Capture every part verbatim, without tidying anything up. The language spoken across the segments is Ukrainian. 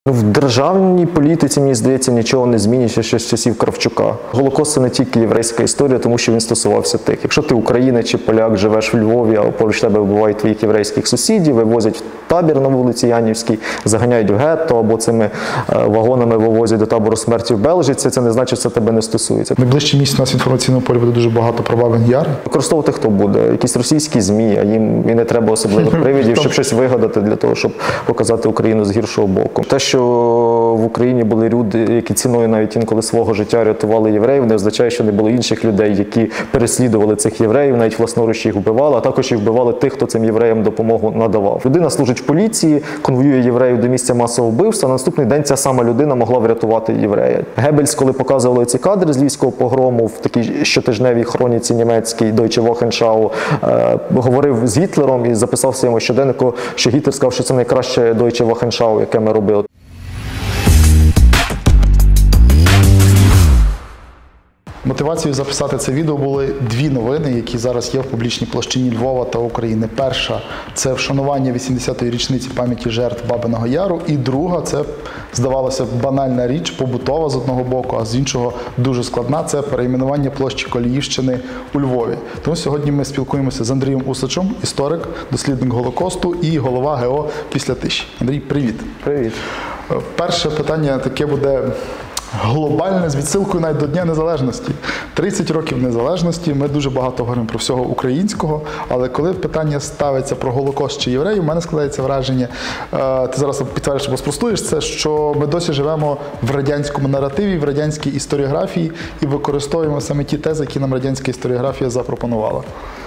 В державній політиці, мені здається, нічого не змінюється ще з часів Кравчука. Голокост – це не тільки єврейська історія, тому що він стосувався тих. Якщо ти українець чи поляк, живеш в Львові, а поруч тебе вбивають твоїх єврейських сусідів, вивозять в табір на вулиці Янівській, заганяють в гетто або цими вагонами вивозять до табору смерті в Белжиці, це не значить, що це тебе не стосується. Найближчий місяць у нас в інформаційному полі буде дуже багато про Бабин Яр. Використовувати хто буде? Якісь російські ЗМІ, а їм і не треба особливих привідів, щоб щось вигадати для того, щоб показати Україну з гіршого боку. Те, що в Україні були люди, які ціною навіть інколи свого життя рятували євреїв, не означає, що не було інших людей, які переслідували цих євреїв, навіть власноруч їх вбивали, а також і вбивали тих, хто цим євреям допомогу надавав. Людина служить в поліції, конвоює євреїв до місця масового вбивства, на наступний день ця сама людина могла врятувати єврея. Геббельс, коли показували ці кадри з львівського погрому в такій щотижневій хроніці німецькій Deutsche Wochenschau, е, говорив з Гітлером і записав в своєму щоденнику, що Гітлер сказав, що це найкраще Deutsche Wochenschau, яке ми робили. Мотивацією записати це відео були дві новини, які зараз є в публічній площині Львова та України. Перша – це вшанування вісімдесятої річниці пам'яті жертв Бабиного Яру. І друга – це, здавалося, банальна річ, побутова з одного боку, а з іншого дуже складна – це перейменування площі Коліївщини у Львові. Тому сьогодні ми спілкуємося з Андрієм Усачем, історик, дослідник Голокосту і голова ГО «Після тиші». Андрій, привіт. Привіт. Перше питання таке буде глобальне, з відсилкою навіть до Дня Незалежності. тридцять років незалежності, ми дуже багато говоримо про всього українського, але коли питання ставиться про Голокост чи євреїв, у мене складається враження, ти зараз підтвердиш або спростуєш це, що ми досі живемо в радянському наративі, в радянській історіографії і використовуємо саме ті тези, які нам радянська історіографія запропонувала.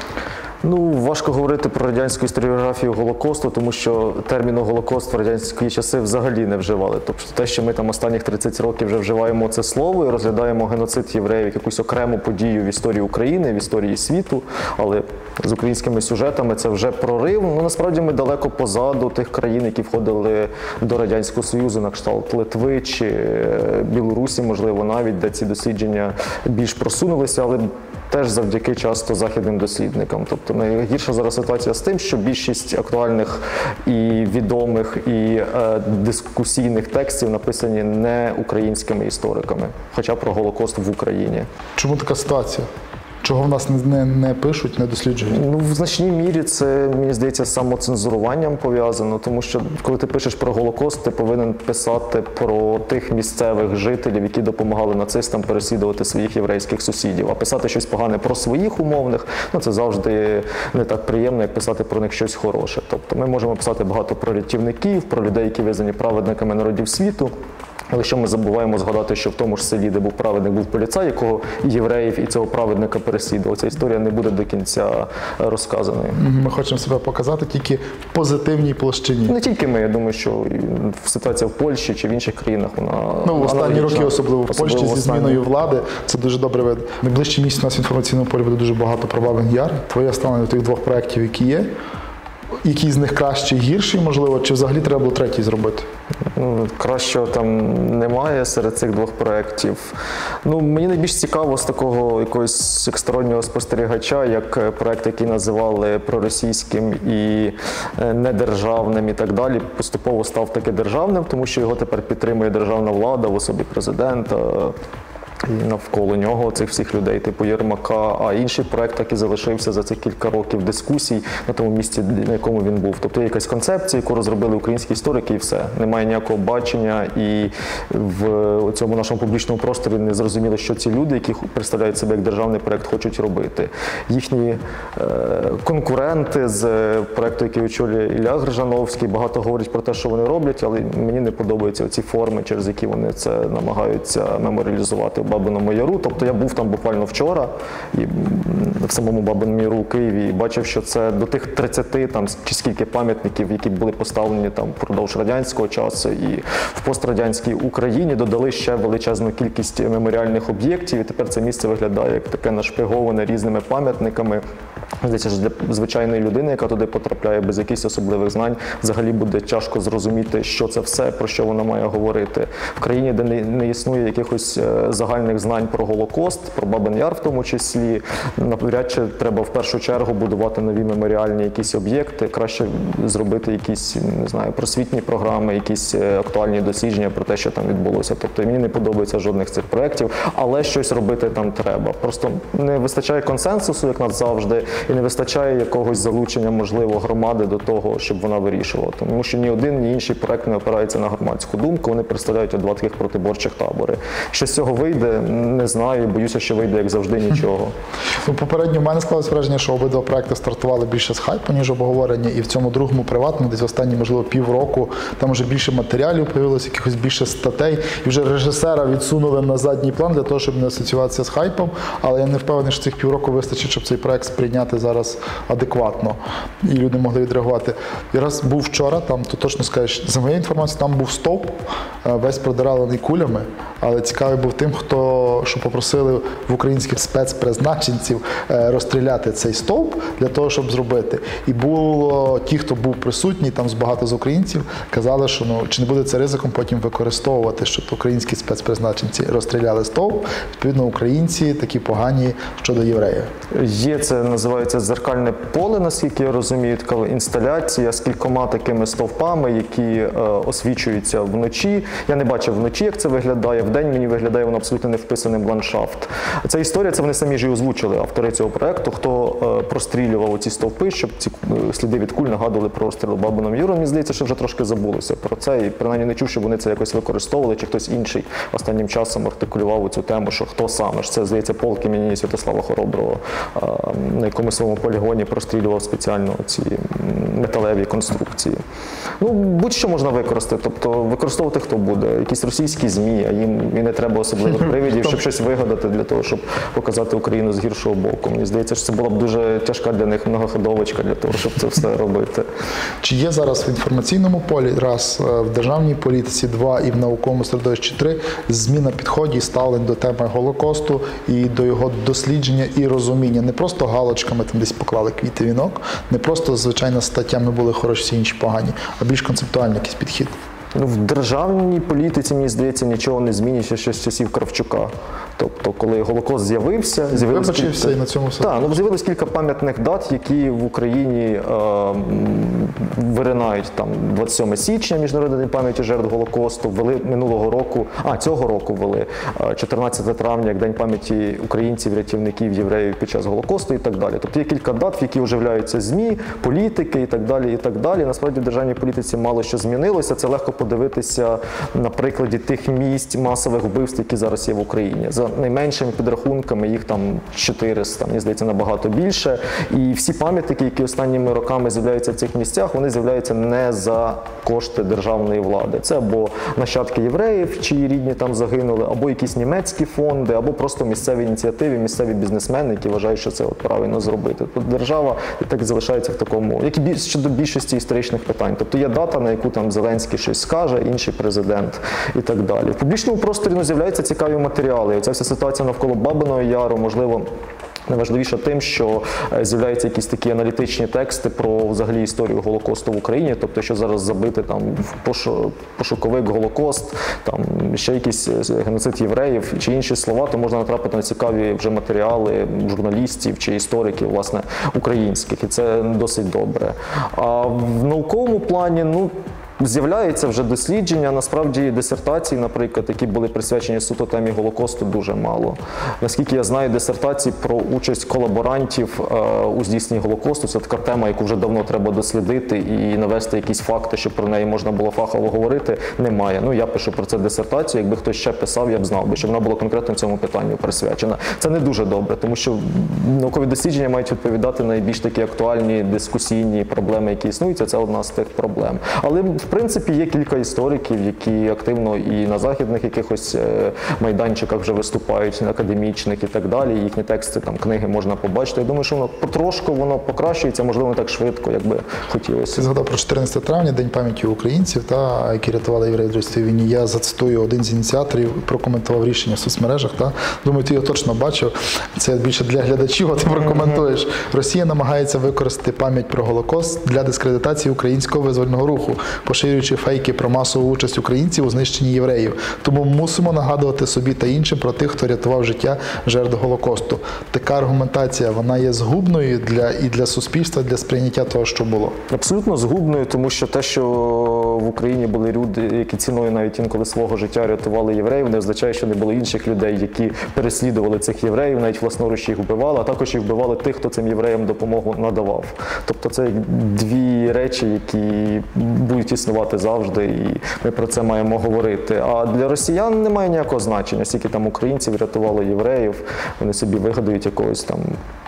Ну, важко говорити про радянську історіографію Голокосту, тому що терміну Голокост в радянські часи взагалі не вживали. Тобто те, що ми там останніх тридцять років вже вживаємо це слово і розглядаємо геноцид євреїв як якусь окрему подію в історії України, в історії світу, але з українськими сюжетами це вже прорив. Ну, насправді ми далеко позаду тих країн, які входили до Радянського Союзу, на кшталт Литви чи Білорусі, можливо, навіть, де ці дослідження більш просунулися, але теж завдяки часто західним дослідникам. Тобто найгірша зараз ситуація з тим, що більшість актуальних і відомих, і е, дискусійних текстів написані не українськими істориками, хоча про Голокост в Україні. Чому така ситуація? Чого в нас не, не, не пишуть, не досліджують? Ну, в значній мірі це, мені здається, з самоцензуруванням пов'язано, тому що коли ти пишеш про Голокост, ти повинен писати про тих місцевих жителів, які допомагали нацистам переслідувати своїх єврейських сусідів. А писати щось погане про своїх умовних, ну це завжди не так приємно, як писати про них щось хороше. Тобто ми можемо писати багато про рятівників, про людей, які визнані праведниками народів світу. Але що ми забуваємо згадати, що в тому ж селі, де був праведник, був поліцай, якого євреїв і цього праведника переслідував. Ця історія не буде до кінця розказаною. Ми хочемо себе показати тільки в позитивній площині. Не тільки ми, я думаю, що ситуація в Польщі чи в інших країнах, вона Ну, в останні роки, особливо в особливо Польщі, зі зміною влади, це дуже добре видно. Найближчий місяць у нас в інформаційному полі буде дуже багато про Бабин Яр. Твоє ставлення до тих двох проєктів, які є. Який з них кращий, гірший, можливо, чи взагалі треба було третій зробити? Ну, кращого там немає серед цих двох проєктів. Ну, мені найбільш цікаво з такого якогось стороннього спостерігача, як проєкт, який називали проросійським і недержавним і так далі, поступово став таки державним, тому що його тепер підтримує державна влада в особі президента. І навколо нього цих всіх людей, типу Єрмака, а інший проект так і залишився за цих кілька років дискусій на тому місці, на якому він був. Тобто є якась концепція, яку розробили українські історики, і все. Немає ніякого бачення, і в цьому нашому публічному просторі не зрозуміло, що ці люди, які представляють себе як державний проект, хочуть робити. Їхні е, конкуренти з проекту, який очолює Ілля Грижановський, багато говорять про те, що вони роблять, але мені не подобаються ці форми, через які вони це намагаються меморіалізувати в Бабиному Яру. Тобто я був там буквально вчора, і в самому Бабиному Яру у Києві, і бачив, що це до тих тридцяти там, чи скільки пам'ятників, які були поставлені там впродовж радянського часу, і в пострадянській Україні додали ще величезну кількість меморіальних об'єктів, і тепер це місце виглядає як таке нашпиговане різними пам'ятниками. Здається, що для звичайної людини, яка туди потрапляє без якихось особливих знань, взагалі буде тяжко зрозуміти, що це все, про що вона має говорити. В країні, де не, не існує якихось загальних знань про Голокост, про Бабин Яр в тому числі, навряд чи треба в першу чергу будувати нові меморіальні якісь об'єкти, краще зробити якісь, не знаю, просвітні програми, якісь актуальні дослідження про те, що там відбулося. Тобто мені не подобається жодних цих проєктів, але щось робити там треба. Просто не вистачає консенсусу, як нас завжди, і не вистачає якогось залучення, можливо, громади до того, щоб вона вирішувала. Тому що ні один, ні інший проект не опирається на громадську думку, вони представляють два таких протиборчих табори. Що з цього вийде, не знаю, боюся, що вийде, як завжди, нічого. Ну, попередньо в мене склалось враження, що обидва проекти стартували більше з хайпу, ніж обговорення, і в цьому другому приватному, десь останні, можливо, півроку, там вже більше матеріалів появилось, якихось більше статей, і вже режисера відсунули на задній план для того, щоб не асоціюватися з хайпом, але я не впевнений, що цих півроку вистачить, щоб цей проект сприйняти зараз адекватно, і люди могли відреагувати. І раз був вчора, там, то точно скажеш, за моєю інформацією, там був стовп, весь продиралений кулями, але цікавий був тим, хто, що попросили в українських спецпризначенців розстріляти цей стовп для того, щоб зробити. І було ті, хто був присутній, там з багато з українців, казали, що ну, чи не буде це ризиком потім використовувати, щоб українські спецпризначенці розстріляли стовп, відповідно, українці такі погані щодо євреїв. Є, це називається дзеркальне поле, наскільки я розумію, така інсталяція з кількома такими стовпами, які е, освічуються вночі. Я не бачив вночі, як це виглядає. Вдень мені виглядає воно абсолютно не вписаним в ландшафт. Ця історія, це вони самі ж і озвучили, автори цього проекту, хто е, прострілював ці стовпи, щоб ці е, сліди від куль нагадували про розстріл Бабином Яром. Мені здається, що вже трошки забулося про це, і принаймні не чув, щоб вони це якось використовували, чи хтось інший останнім часом артикулював цю тему, що хто саме ж. Це, здається, полк імені Святослава Хороброго, е, на якомусь своєму полігоні прострілював спеціально ці металеві конструкції. Ну, будь-що можна використати, тобто використовувати хто буде, якісь російські ЗМІ, а їм і не треба особливих привідів, щоб щось вигадати для того, щоб показати Україну з гіршого боку. Мені здається, що це була б дуже тяжка для них многоходовочка для того, щоб це все робити. Чи є зараз в інформаційному полі, раз, в державній політиці, два, і в науковому середовищі, три, зміна підходів і ставлень до теми Голокосту і до його дослідження і розуміння? Не просто галочками там десь поклали квіти, вінок, не просто, звичайно, статтями були хороші, всі інші погані, а більш концептуальний якийсь підхід. Ну, в державній політиці, мені здається, нічого не змінюється ще з часів Кравчука. Тобто, коли Голокост з'явився, з'явилось кілька... і на цьому все. Так, ну, з'явилось кілька пам'ятних дат, які в Україні е, виринають. Там двадцять сьоме січня, Міжнародний день пам'яті жертв Голокосту, ввели минулого року, а цього року ввели чотирнадцяте травня, як День пам'яті українців, рятівників, євреїв під час Голокосту і так далі. Тобто є кілька дат, в які оживляються ЗМІ, політики і так далі, і так далі. Насправді в державній політиці мало що змінилося. Це легко подивитися на прикладі тих місць масових вбивств, які зараз є в Україні. За найменшими підрахунками їх там чотириста, мені здається, набагато більше. І всі пам'ятники, які останніми роками з'являються в цих місцях, вони з'являються не за кошти державної влади. Це або нащадки євреїв, чиї рідні там загинули, або якісь німецькі фонди, або просто місцеві ініціативи, місцеві бізнесмени, які вважають, що це от правильно зробити. Тут держава і так і залишається в такому, як і щодо більшості історичних питань. Тобто є дата, на яку там Зеленський щось скаже, інший президент і так далі. В публічному просторі ну, з'являються цікаві матеріали. Оця вся ситуація навколо Бабиного Яру, можливо, найважливіше тим, що з'являються якісь такі аналітичні тексти про взагалі історію Голокосту в Україні, тобто що зараз забити там в пошуковик Голокост, там ще якийсь геноцид євреїв чи інші слова, то можна натрапити на цікаві вже матеріали журналістів чи істориків, власне, українських, і це досить добре. А в науковому плані, ну, з'являються вже дослідження, насправді дисертацій, наприклад, які були присвячені суто темі Голокосту, дуже мало. Наскільки я знаю, дисертацій про участь колаборантів е, у здійсненні Голокосту, це така тема, яку вже давно треба дослідити і навести якісь факти, щоб про неї можна було фахово говорити, немає. Ну, я пишу про це дисертацію, якби хтось ще писав, я б знав би, що вона була конкретно цьому питанню присвячена. Це не дуже добре, тому що наукові дослідження мають відповідати на найбільш такі актуальні дискусійні проблеми, які існують, це одна з тих проблем. Але в принципі, є кілька істориків, які активно і на західних якихось майданчиках вже виступають, на академічних і так далі. Їхні тексти, там, книги можна побачити. Я думаю, що воно потрошку воно покращується, можливо, не так швидко, як би хотілося. Ти згадав про чотирнадцяте травня, День пам'яті українців, та, які рятували євреїв в Другій світовій війні. Я зацитую один з ініціаторів, прокоментував рішення в соцмережах. Та. Думаю, ти його точно бачив. Це більше для глядачів, а ти прокоментуєш. Росія намагається використати пам'ять про Голокост для дискредитації українського визвольного руху, поширюючи фейки про масову участь українців у знищенні євреїв. Тому мусимо нагадувати собі та іншим про тих, хто рятував життя жертв Голокосту. Така аргументація, вона є згубною для, і для суспільства, для сприйняття того, що було? Абсолютно згубною, тому що те, що в Україні були люди, які ціною навіть інколи свого життя рятували євреїв, не означає, що не було інших людей, які переслідували цих євреїв, навіть власноруч їх вбивали, а також їх вбивали тих, хто цим євреям допомогу надавав. Тобто це дві речі, які будуть існувати завжди, і ми про це маємо говорити. А для росіян немає ніякого значення, скільки там українців рятувало євреїв, вони собі вигадають якогось там,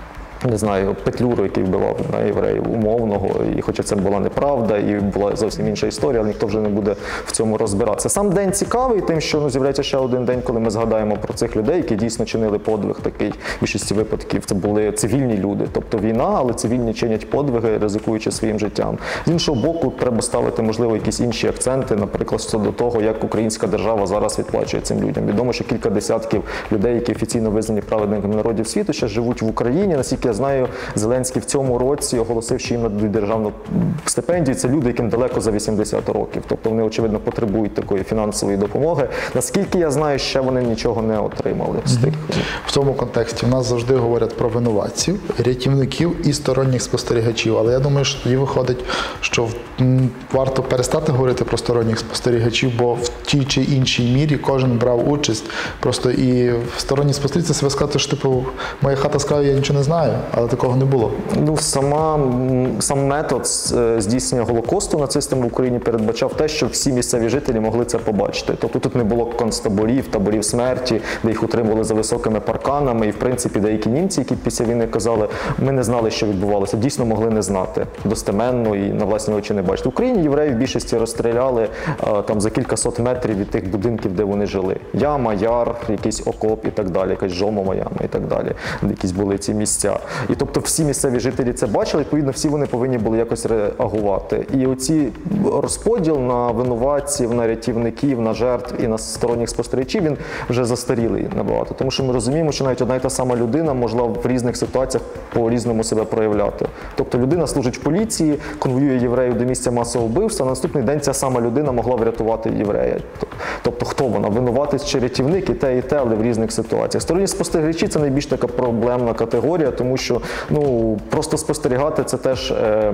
не знаю, Петлюру, який вбивав на євреїв умовного, і хоча це була неправда, і була зовсім інша історія, але ніхто вже не буде в цьому розбиратися. Сам день цікавий тим, що ну, з'являється ще один день, коли ми згадаємо про цих людей, які дійсно чинили подвиг такий. В більшості випадків це були цивільні люди, тобто війна, але цивільні чинять подвиги, ризикуючи своїм життям. З іншого боку, треба ставити, можливо, якісь інші акценти, наприклад, щодо того, як українська держава зараз відплачує цим людям. Відомо, що кілька десятків людей, які офіційно визнані праведниками народів світу, ще живуть в Україні. Наскільки я знаю, Зеленський в цьому році оголосив, що їм нададуть державну стипендію. Це люди, яким далеко за вісімдесят років. Тобто вони, очевидно, потребують такої фінансової допомоги. Наскільки я знаю, ще вони нічого не отримали. Mm-hmm. В цьому контексті в нас завжди говорять про винуватців, рятівників і сторонніх спостерігачів. Але я думаю, що тоді виходить, що варто перестати говорити про сторонніх спостерігачів, бо в тій чи іншій мірі кожен брав участь. Просто і в сторонній спостерігачі себе сказати, що типу, моя хата з краю, я нічого не знаю, але такого не було. Ну, сама, сам метод здійснення Голокосту нацистами в Україні передбачав те, що всі місцеві жителі могли це побачити. Тобто тут не було концтаборів, таборів смерті, де їх утримували за високими парканами. І, в принципі, деякі німці, які після війни казали, ми не знали, що відбувалося, дійсно могли не знати достеменно і на власні очі не бачити. В Україні євреїв в більшості розстріляли там за кількасот метрів від тих будинків, де вони жили. Яма, яр, якийсь окоп і так далі, якась жомова яма і так далі. Якісь були ці місця. І тобто всі місцеві жителі це бачили, відповідно, всі вони повинні були якось реагувати. І оці розподіл на винуватців, на рятівників, на жертв і на сторонніх спостерігачів, він вже застарілий набагато. Тому що ми розуміємо, що навіть одна і та сама людина могла в різних ситуаціях по-різному себе проявляти. Тобто людина служить в поліції, конвоює євреїв до місця масового вбивства, а на наступний день ця сама людина могла врятувати єврея. Тобто хто вона? Винуватець чи рятівник? І те, і те, але в різних ситуаціях. Сторонні спостерігачі – це найбільш така проблемна категорія, тому що ну, просто спостерігати – це теж е,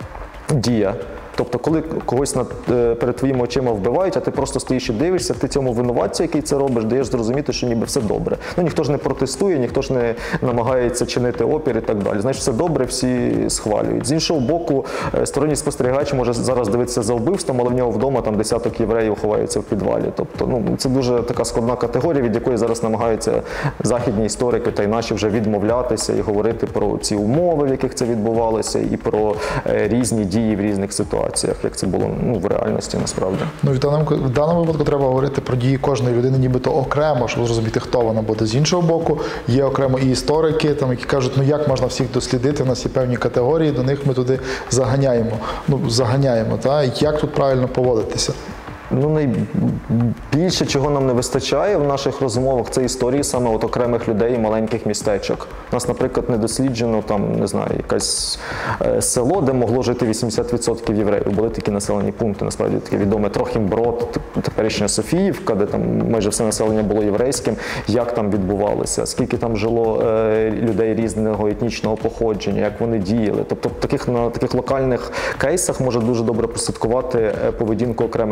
дія. Тобто, коли когось над, перед твоїми очима вбивають, а ти просто стоїш і дивишся, ти цьому винуватцю, який це робиш, даєш зрозуміти, що ніби все добре. Ну, ніхто ж не протестує, ніхто ж не намагається чинити опір і так далі. Значить, все добре, всі схвалюють. З іншого боку, сторонній спостерігач може зараз дивитися за вбивством, але в нього вдома там десяток євреїв ховаються в підвалі. Тобто, ну, це дуже така складна категорія, від якої зараз намагаються західні історики та й наші вже відмовлятися і говорити про ці умови, в яких це відбувалося, і про е, різні дії в різних ситуаціях. Як це було ну, в реальності, насправді. Ну, в даному, в даному випадку треба говорити про дії кожної людини нібито окремо, щоб зрозуміти, хто вона буде. З іншого боку, є окремо і історики, там, які кажуть, ну як можна всіх дослідити, в нас є певні категорії, до них ми туди заганяємо. Ну, заганяємо, та? Як тут правильно поводитися? Ну, найбільше, чого нам не вистачає в наших розмовах, це історії саме от окремих людей і маленьких містечок. У нас, наприклад, не досліджено, там, не знаю, якесь е, село, де могло жити вісімдесят відсотків євреїв. Були такі населені пункти, насправді, таке відоме Трохімброд, теперішня Софіївка, де там майже все населення було єврейським. Як там відбувалося, скільки там жило е, людей різного етнічного походження, як вони діяли. Тобто таких, на таких локальних кейсах може дуже добре прослідкувати поведінку окремих людей. Зрозуміло,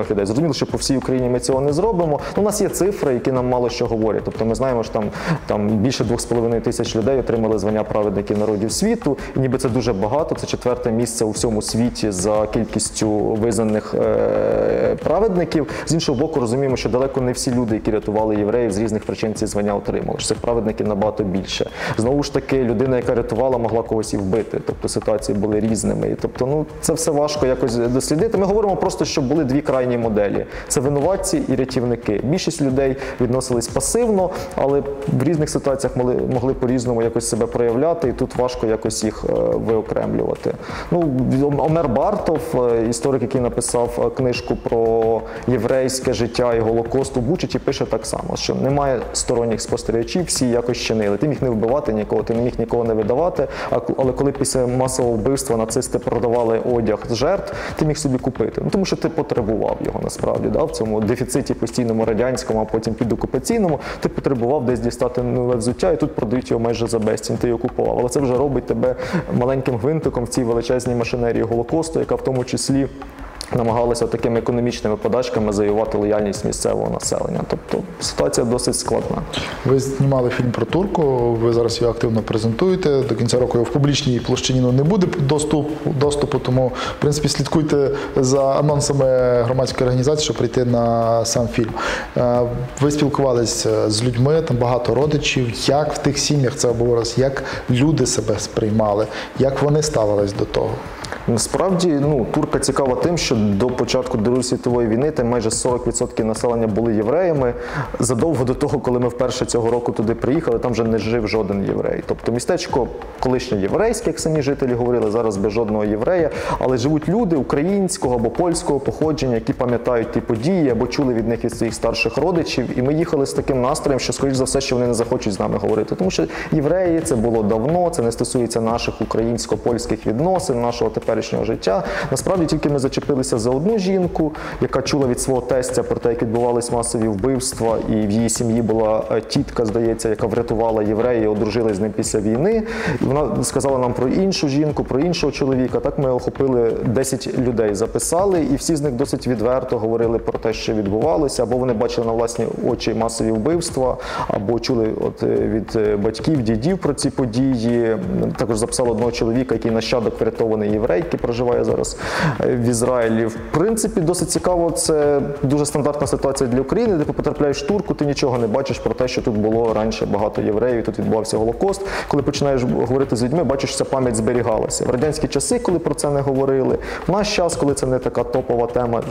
зрозуміло, що по всій Україні ми цього не зробимо. Ну, у нас є цифри, які нам мало що говорять. Тобто ми знаємо, що там, там більше двох з половиною тисяч людей отримали звання праведників народів світу. І ніби це дуже багато, це четверте місце у всьому світі за кількістю визнаних е- праведників. З іншого боку, розуміємо, що далеко не всі люди, які рятували євреїв, з різних причин ці звання отримали. Що цих праведників набагато більше. Знову ж таки, людина, яка рятувала, могла когось і вбити. Тобто ситуації були різними. І, тобто, ну, це все важко якось дослідити. Ми говоримо просто, що були дві крайні моделі. Це винуватці і рятівники. Більшість людей відносились пасивно, але в різних ситуаціях могли, могли по-різному якось себе проявляти, і тут важко якось їх е, виокремлювати. Ну, Омер Бартов, історик, який написав книжку про єврейське життя і Голокост у Бучачі, пише так само, що немає сторонніх спостерігачів, всі якось чинили. Ти міг не вбивати нікого, ти не міг нікого не видавати, але коли після масового вбивства нацисти продавали одяг з жертв, ти міг собі купити. Ну, тому що ти потребував його насправді, да, в цьому дефіциті постійному радянському, а потім підокупаційному, ти потребував десь дістати нове взуття, і тут продають його майже за безцінь, ти його купував. Але це вже робить тебе маленьким гвинтиком в цій величезній машинерії Голокосту, яка в тому числі намагалися такими економічними подачками завоювати лояльність місцевого населення. Тобто ситуація досить складна. Ви знімали фільм про турку, ви зараз його активно презентуєте. До кінця року його в публічній площині не буде доступ, доступу, тому, в принципі, слідкуйте за анонсами громадської організації, щоб прийти на сам фільм. Ви спілкувалися з людьми, там багато родичів. Як в тих сім'ях це обговорилось? Як люди себе сприймали? Як вони ставились до того? Насправді, ну, турка цікава тим, що до початку Другої світової війни там майже сорок відсотків населення були євреями. Задовго до того, коли ми вперше цього року туди приїхали, там вже не жив жоден єврей. Тобто містечко колишнє єврейське, як самі жителі говорили, зараз без жодного єврея, але живуть люди українського або польського походження, які пам'ятають ті події або чули від них від своїх старших родичів. І ми їхали з таким настроєм, що, скоріш за все, що вони не захочуть з нами говорити. Тому що євреї, це було давно, це не стосується наших українсько-польських відносин, нашого теперішнього життя. Насправді тільки ми зачепилися за одну жінку, яка чула від свого тестя про те, як відбувались масові вбивства, і в її сім'ї була тітка, здається, яка врятувала євреїв, одружили з ним після війни. І вона сказала нам про іншу жінку, про іншого чоловіка. Так ми охопили десять людей, записали, і всі з них досить відверто говорили про те, що відбувалося, або вони бачили на власні очі масові вбивства, або чули от від батьків, дідів про ці події. Також записали одного чоловіка, який нащадок врятований єврей, який проживає зараз в Ізраїлі. В принципі, досить цікаво, це дуже стандартна ситуація для України, де ти потрапляєш в турку, ти нічого не бачиш про те, що тут було раніше багато євреїв, тут відбувався Голокост. Коли починаєш говорити з людьми, бачиш, що ця пам'ять зберігалася. В радянські часи, коли про це не говорили, в наш час, коли це не така топова тема,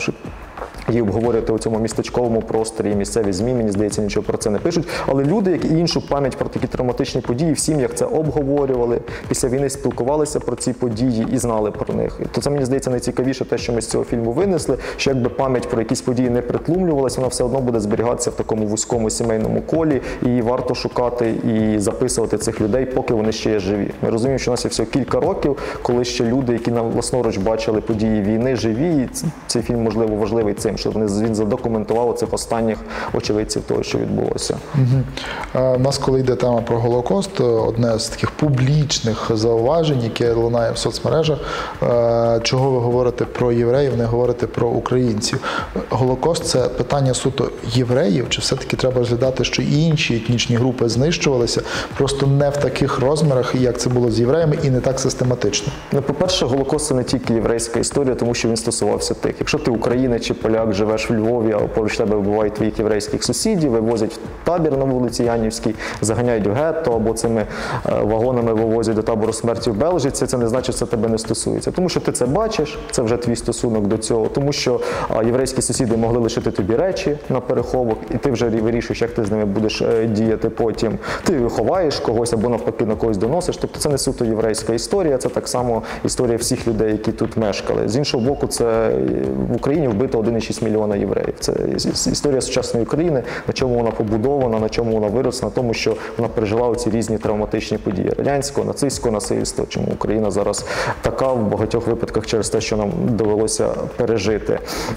її обговорювати у цьому містечковому просторі, місцеві ЗМІ, мені здається, нічого про це не пишуть. Але люди, як і іншу пам'ять про такі травматичні події, в сім'ях це обговорювали, після війни спілкувалися про ці події і знали про них. То це, мені здається, найцікавіше те, що ми з цього фільму винесли, що якби пам'ять про якісь події не притлумлювалася, вона все одно буде зберігатися в такому вузькому сімейному колі, і її варто шукати і записувати цих людей, поки вони ще є живі. Ми розуміємо, що у нас є всього кілька років, коли ще люди, які на власноруч бачили події війни, живі, і цей фільм, можливо, важливий цим, що він задокументував цих останніх очевидців того, що відбулося. Угу. У нас, коли йде тема про Голокост, одне з таких публічних зауважень, яке лунає в соцмережах, чого ви говорите про євреїв, не говорите про українців. Голокост – це питання суто євреїв, чи все-таки треба розглядати, що і інші етнічні групи знищувалися, просто не в таких розмірах, як це було з євреями, і не так систематично? Ну, по-перше, Голокост – це не тільки єврейська історія, тому що він стосувався тих. Якщо ти українець чи поляк, живеш в Львові, а поруч тебе вбивають твоїх єврейських сусідів, вивозять в табір на вулиці Янівській, заганяють в гетто, або цими вагонами вивозять до табору смерті в Белжиці, це не значить, що це тебе не стосується. Тому що ти це бачиш, це вже твій стосунок до цього, тому що єврейські сусіди могли лишити тобі речі на переховок, і ти вже вирішуєш, як ти з ними будеш діяти потім. Ти ховаєш когось або навпаки на когось доносиш. Тобто це не суто єврейська історія, це так само історія всіх людей, які тут мешкали. З іншого боку, це в Україні вбито один цілих шість мільйона євреїв. Це історія сучасної України, на чому вона побудована, на чому вона виросла, на тому, що вона пережила ці різні травматичні події радянського, нацистського насильства, чому Україна зараз така в багатьох випадках через те, що нам довелося пережити.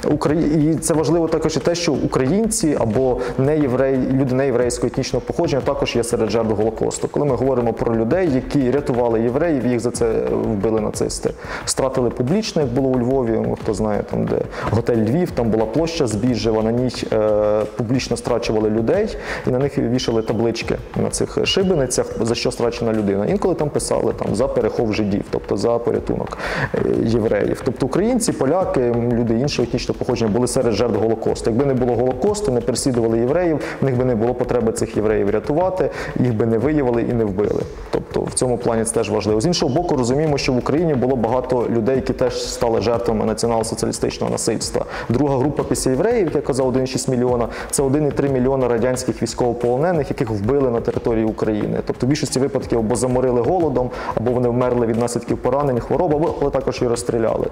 І це важливо також і те, що українці або не євреї, люди неєврейського етнічного походження також є серед жертв Голокосту. Коли ми говоримо про людей, які рятували євреїв, їх за це вбили нацисти. Стратили публічно, як було у Львові, хто знає, там де готель Львів, там там була площа збіжжева, на ній е, публічно страчували людей, і на них вішали таблички на цих шибеницях, за що страчена людина. Інколи там писали там, за перехов жидів, тобто за порятунок е, євреїв. Тобто українці, поляки, люди іншого етнічного походження були серед жертв Голокосту. Якби не було Голокосту, не переслідували євреїв, в них би не було потреби цих євреїв рятувати, їх би не виявили і не вбили. Тобто в цьому плані це теж важливо. З іншого боку, розуміємо, що в Україні було багато людей, які теж стали жертвами націонал-соціалістичного насильства. Друга група після євреїв, як я казав, один цілих шість мільйона, це один цілих три мільйона радянських військовополонених, яких вбили на території України. Тобто в більшості випадків або заморили голодом, або вони вмерли від наслідків поранень, хвороб, або але також і розстріляли.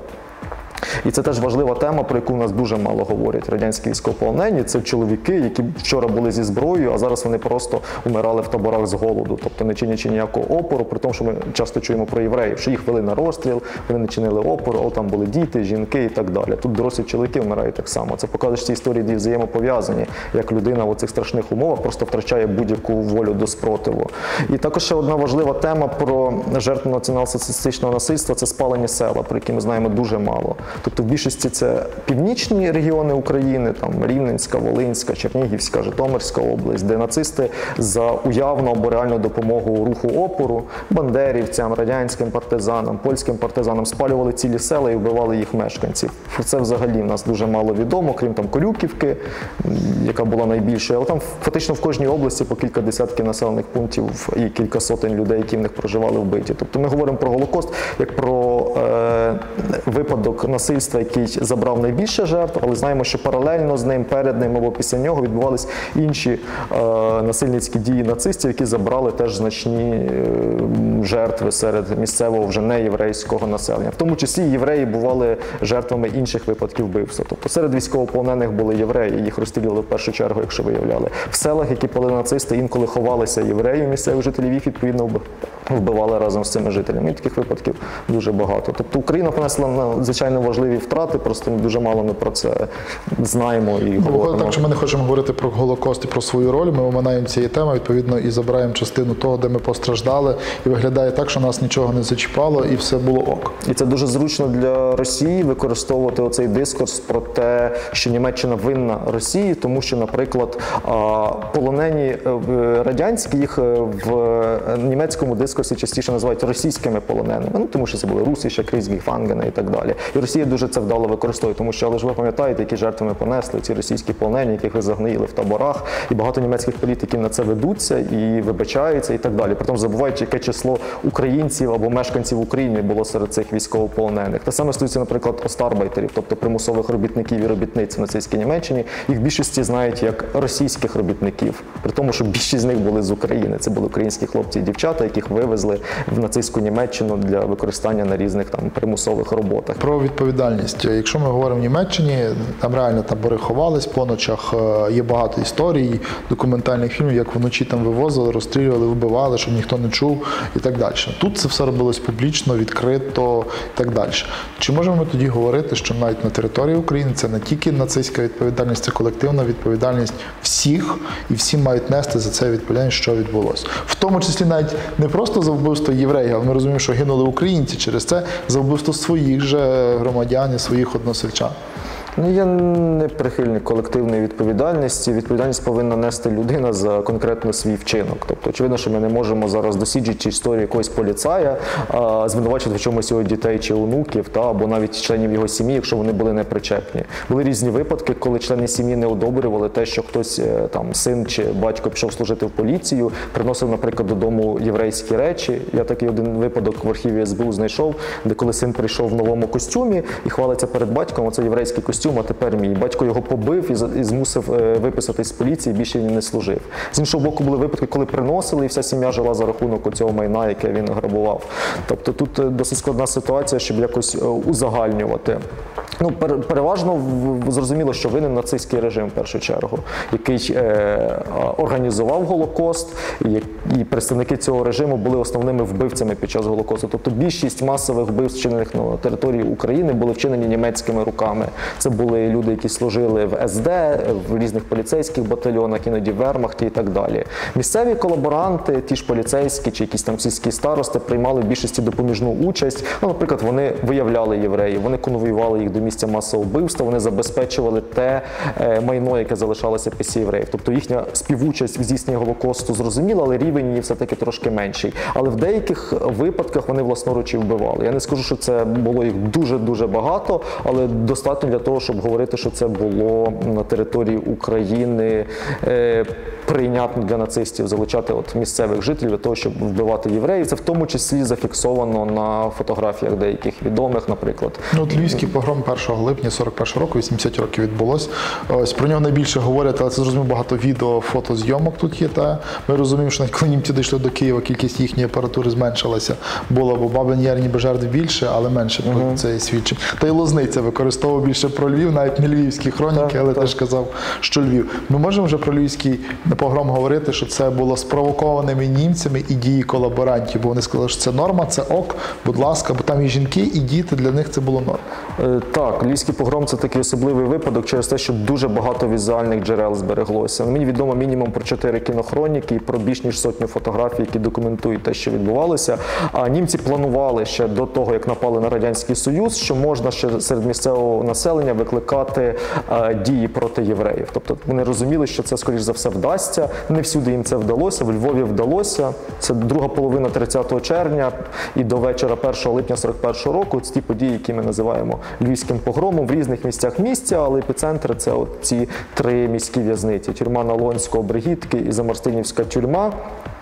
І це теж важлива тема, про яку в нас дуже мало говорять. Радянські військовополонені – це чоловіки, які вчора були зі зброєю, а зараз вони просто умирали в таборах з голоду, тобто не чинячи ніякого опору, при тому, що ми часто чуємо про євреїв, що їх вели на розстріл, вони не чинили опору, але там були діти, жінки і так далі. Тут дорослі чоловіки вмирають так само. Це показує, що ці історії дві взаємопов'язані, як людина в цих страшних умовах просто втрачає будь-яку волю до спротиву. І також ще одна важлива тема про жертву націонал-соціалістичного насильства – це спалені села, про які ми знаємо дуже мало. Тобто в більшості це північні регіони України, там Рівненська, Волинська, Чернігівська, Житомирська область, де нацисти за уявну або реальну допомогу руху опору, бандерівцям, радянським партизанам, польським партизанам спалювали цілі села і вбивали їх мешканців. Про це взагалі в нас дуже мало відомо, крім там Корюківки, яка була найбільшою, але там фактично в кожній області по кілька десятків населених пунктів і кілька сотень людей, які в них проживали, вбиті. Тобто ми говоримо про Голокост як про е, випадок насильства, який забрав найбільше жертв, але знаємо, що паралельно з ним, перед ним або після нього відбувались інші е, насильницькі дії нацистів, які забрали теж значні е, жертви серед місцевого вже неєврейського населення. В тому числі євреї бували жертвами інших випадків вбивства. Тобто серед військовополонених були євреї, їх розстрілювали в першу чергу, якщо виявляли. В селах, які палили нацисти, інколи ховалися євреї, місцевих жителів, їх відповідно вбивали разом з цими жителями. І таких випадків дуже багато. Тобто Україна понесла надзвичайно важливі втрати, просто дуже мало ми про це знаємо і говоримо. говоримо. Так, що ми не хочемо говорити про Голокост і про свою роль, ми оминаємо цієї теми, відповідно, і забираємо частину того, де ми постраждали, і виглядає так, що нас нічого не зачіпало, і все було ок. І це дуже зручно для Росії використовувати оцей дискурс про те, що Німеччина винна Росії, тому що, наприклад, полонені радянські, їх в німецькому дискурсі частіше називають російськими полоненими, ну, тому що це були русіші, крізгефангени і так далі. І Росія дуже це вдало використовує, тому що, але ж ви пам'ятаєте, які жертви ми понесли, ці російські полонені, яких ви загноїли в таборах, і багато німецьких політиків на це ведуться і вибачаються і так далі. Притом забувають, яке число українців або мешканців України було серед цих військовополонених. Те саме стосується, наприклад, остарбайтерів, тобто примусових робітників і робітниць в нацистській Німеччині. Їх в більшості знають як російських робітників, при тому, що більшість з них були з України. Це були українські хлопці і дівчата, яких вивезли в нацистську Німеччину для використання на різних там примусових роботах. Про відповідальність. Якщо ми говоримо в Німеччині, там реально табори ховались по ночах, є багато історій, документальних фільмів, як вночі там вивозили, розстрілювали, вбивали, щоб ніхто не чув і так далі. Тут це все робилось публічно, відкрито і так далі. Чи можемо ми тоді говорити, що навіть на території України це не тільки нацистська відповідальність, це колективна відповідальність всіх, і всі мають нести за це відповідальність, що відбулося. В тому числі навіть не просто за вбивство євреїв, але ми розуміємо, що гинули українці через це, за вбивство своїх же громадян і своїх односельчан. Ну, я не прихильник колективної відповідальності. Відповідальність повинна нести людина за конкретно свій вчинок. Тобто, очевидно, що ми не можемо зараз досліджувати історію якогось поліцая, а, звинувачувати в чомусь його дітей чи онуків, та, або навіть членів його сім'ї, якщо вони були непричепні. Були різні випадки, коли члени сім'ї не одобрювали те, що хтось, там, син чи батько пішов служити в поліцію, приносив, наприклад, додому єврейські речі. Я такий один випадок в архіві ес бе у знайшов, де коли син прийшов в новому костюмі і хвалиться перед батьком, оце єврейський костюм, а тепер мій. Батько його побив і змусив виписатись з поліції, більше він не служив. З іншого боку, були випадки, коли приносили, і вся сім'я жила за рахунок цього майна, яке він грабував. Тобто тут досить складна ситуація, щоб якось узагальнювати. Ну, переважно зрозуміло, що винен нацистський режим, в першу чергу, який е, організував Голокост, і, і представники цього режиму були основними вбивцями під час Голокосту. Тобто більшість масових вбивств, вчинених на території України, були вчинені німецькими руками. Це були люди, які служили в ес де, в різних поліцейських батальйонах, іноді в вермахті і так далі. Місцеві колаборанти, ті ж поліцейські чи якісь там сільські старости, приймали в більшості допоміжну участь. Ну, наприклад, вони виявляли євреїв, вони конвоювали їх до місця місця масового вбивства, вони забезпечували те майно, яке залишалося після євреїв. Тобто їхня співучасть в здійсненні Голокосту зрозуміла, але рівень її все-таки трошки менший. Але в деяких випадках вони власноруч і вбивали. Я не скажу, що це було їх дуже-дуже багато, але достатньо для того, щоб говорити, що це було на території України е, прийнятно для нацистів залучати от місцевих жителів для того, щоб вбивати євреїв. Це в тому числі зафіксовано на фотографіях деяких відомих, наприклад. Ну, от Львівський погром першого липня сорок першого року, вісімдесят років відбулось. Ось про нього найбільше говорять, але це зрозуміло, багато відео, фотозйомок тут є. Та ми розуміємо, що навіть коли німці дійшли до Києва, кількість їхньої апаратури зменшилася. Було, бо Бабин Яр ніби жертв більше, але менше про uh-huh. це свідчить. Та й Лозниця використовував більше про Львів, навіть не львівські хроніки, так, але так. теж казав, що Львів. Ми можемо вже про львівський погром говорити, що це було спровокованими німцями і дії колаборантів, бо вони сказали, що це норма, це ок, будь ласка, бо там і жінки, і діти, для них це було норм. Так, львівський погром – це такий особливий випадок через те, що дуже багато візуальних джерел збереглося. Мені відомо мінімум про чотири кінохроніки і про більш ніж сотню фотографій, які документують те, що відбувалося. А німці планували ще до того, як напали на Радянський Союз, що можна ще серед місцевого населення викликати а, дії проти євреїв. Тобто вони розуміли, що це, скоріш за все, вдасться. Не всюди їм це вдалося, в Львові вдалося. Це друга половина тридцятого червня і до вечора першого липня сорок першого року. Це ті події, які ми називаємо львівським погромом в різних місцях місця, але епіцентр – це от ці три міські в'язниці. Тюрма Налонського, Бригітки і Замарстинівська тюрма.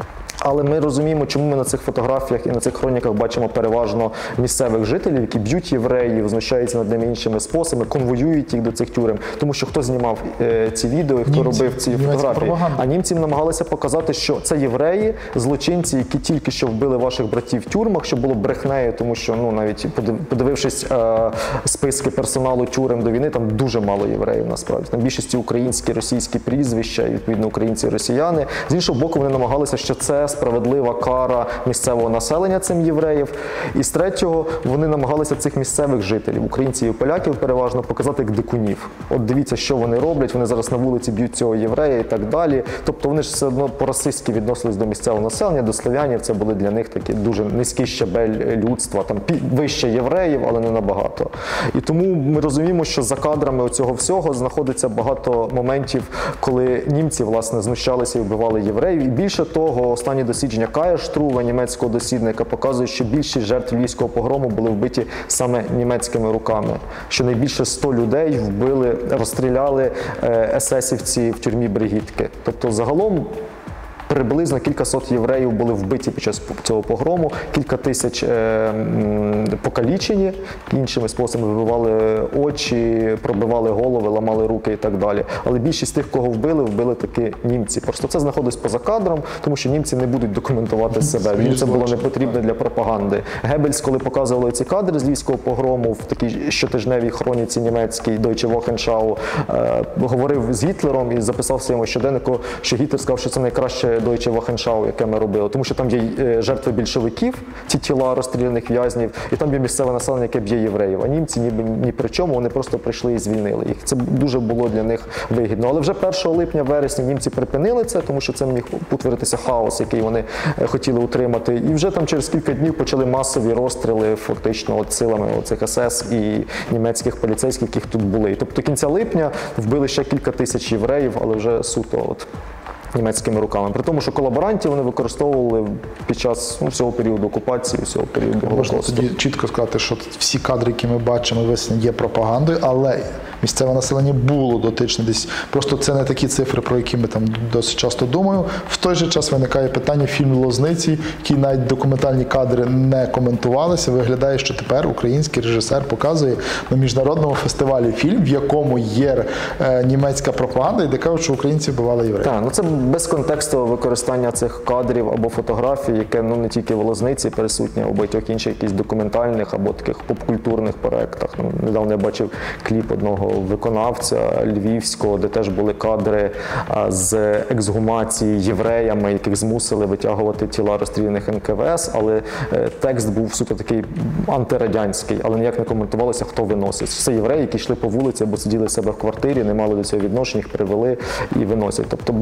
Але ми розуміємо, чому ми на цих фотографіях і на цих хроніках бачимо переважно місцевих жителів, які б'ють євреїв, знущаються над ними іншими способами, конвоюють їх до цих тюрем. Тому що хто знімав е, ці відео і хто німці, робив ці фотографії. А німці намагалися показати, що це євреї, злочинці, які тільки що вбили ваших братів в тюрмах, що було брехнею, тому що, ну, навіть подивившись е, списки персоналу тюрем до війни, там дуже мало євреїв насправді. Там більшості українські, російські прізвища, і, відповідно, українці і росіяни. З іншого боку, вони намагалися, що це справедлива кара місцевого населення цим євреїв. І з третього, вони намагалися цих місцевих жителів, українців і поляків переважно, показати як дикунів. От дивіться, що вони роблять, вони зараз на вулиці б'ють цього єврея і так далі. Тобто вони ж все одно по-расистськи відносились до місцевого населення, до слов'янів. Це були для них такі дуже низький щабель людства, там вище євреїв, але не набагато. І тому ми розуміємо, що за кадрами цього всього знаходиться багато моментів, коли німці, власне, знущалися і вбивали євреїв. І більше того, останні дослідження Кая Штрува, німецького дослідника, показують, що більшість жертв львівського погрому були вбиті саме німецькими руками. Що найбільше сто людей вбили, розстріляли есесівці в тюрмі Бригітки. Тобто загалом приблизно кілька сот євреїв були вбиті під час цього погрому, кілька тисяч е, покалічені, іншими способами вибивали очі, пробивали голови, ламали руки і так далі. Але більшість тих, кого вбили, вбили таки німці. Просто це знаходилось поза кадром, тому що німці не будуть документувати себе. Їм це було не потрібно для пропаганди. Геббельс, коли показували ці кадри з львівського погрому в такій щотижневій хроніці німецькій Deutsche Wochenschau, е, говорив з Гітлером і записав в своєму щоденнику, що Гітлер сказав, що це найкраще Deutsche Wochenschau, яке ми робили, тому що там є жертви більшовиків, ці тіла розстріляних в'язнів, і там є місцеве населення, яке б'є євреїв. А німці ніби ні при чому, вони просто прийшли і звільнили їх. Це дуже було для них вигідно. Але вже першого липня, вересня німці припинили це, тому що це міг утворитися хаос, який вони хотіли утримати. І вже там через кілька днів почали масові розстріли фактично от силами оцих ес ес і німецьких поліцейських, яких тут були. Тобто до кінця липня вбили ще кілька тисяч євреїв, але вже суто от німецькими руками. При тому, що колаборантів вони використовували під час ну, всього періоду окупації, всього періоду Голокосту. Можна тоді чітко сказати, що всі кадри, які ми бачимо, весні є пропагандою, але місцеве населення було дотичне десь. Просто це не такі цифри, про які ми там досить часто думаємо. В той же час виникає питання фільм «Лозниці», який навіть документальні кадри не коментувалися. Виглядає, що тепер український режисер показує на міжнародному фестивалі фільм, в якому є е, німецька пропаганда, і де кажуть, що українці вбивали євреїв. Так, ну це безконтекстове використання цих кадрів або фотографій, яке ну, не тільки в «Лозниці» присутнє, а в багатьох інших якісь документальних або таких попкультурних проєктах. Ну, недавно я бачив кліп одного виконавця львівського, де теж були кадри а, з ексгумації євреями, яких змусили витягувати тіла розстріляних ен ка ве ес, але е, текст був суто такий антирадянський, але ніяк не коментувалося, хто виносить. Це євреї, які йшли по вулиці або сиділи в себе в квартирі, не мали до цього відношення, їх привели і виносять. Тобто безконтекстове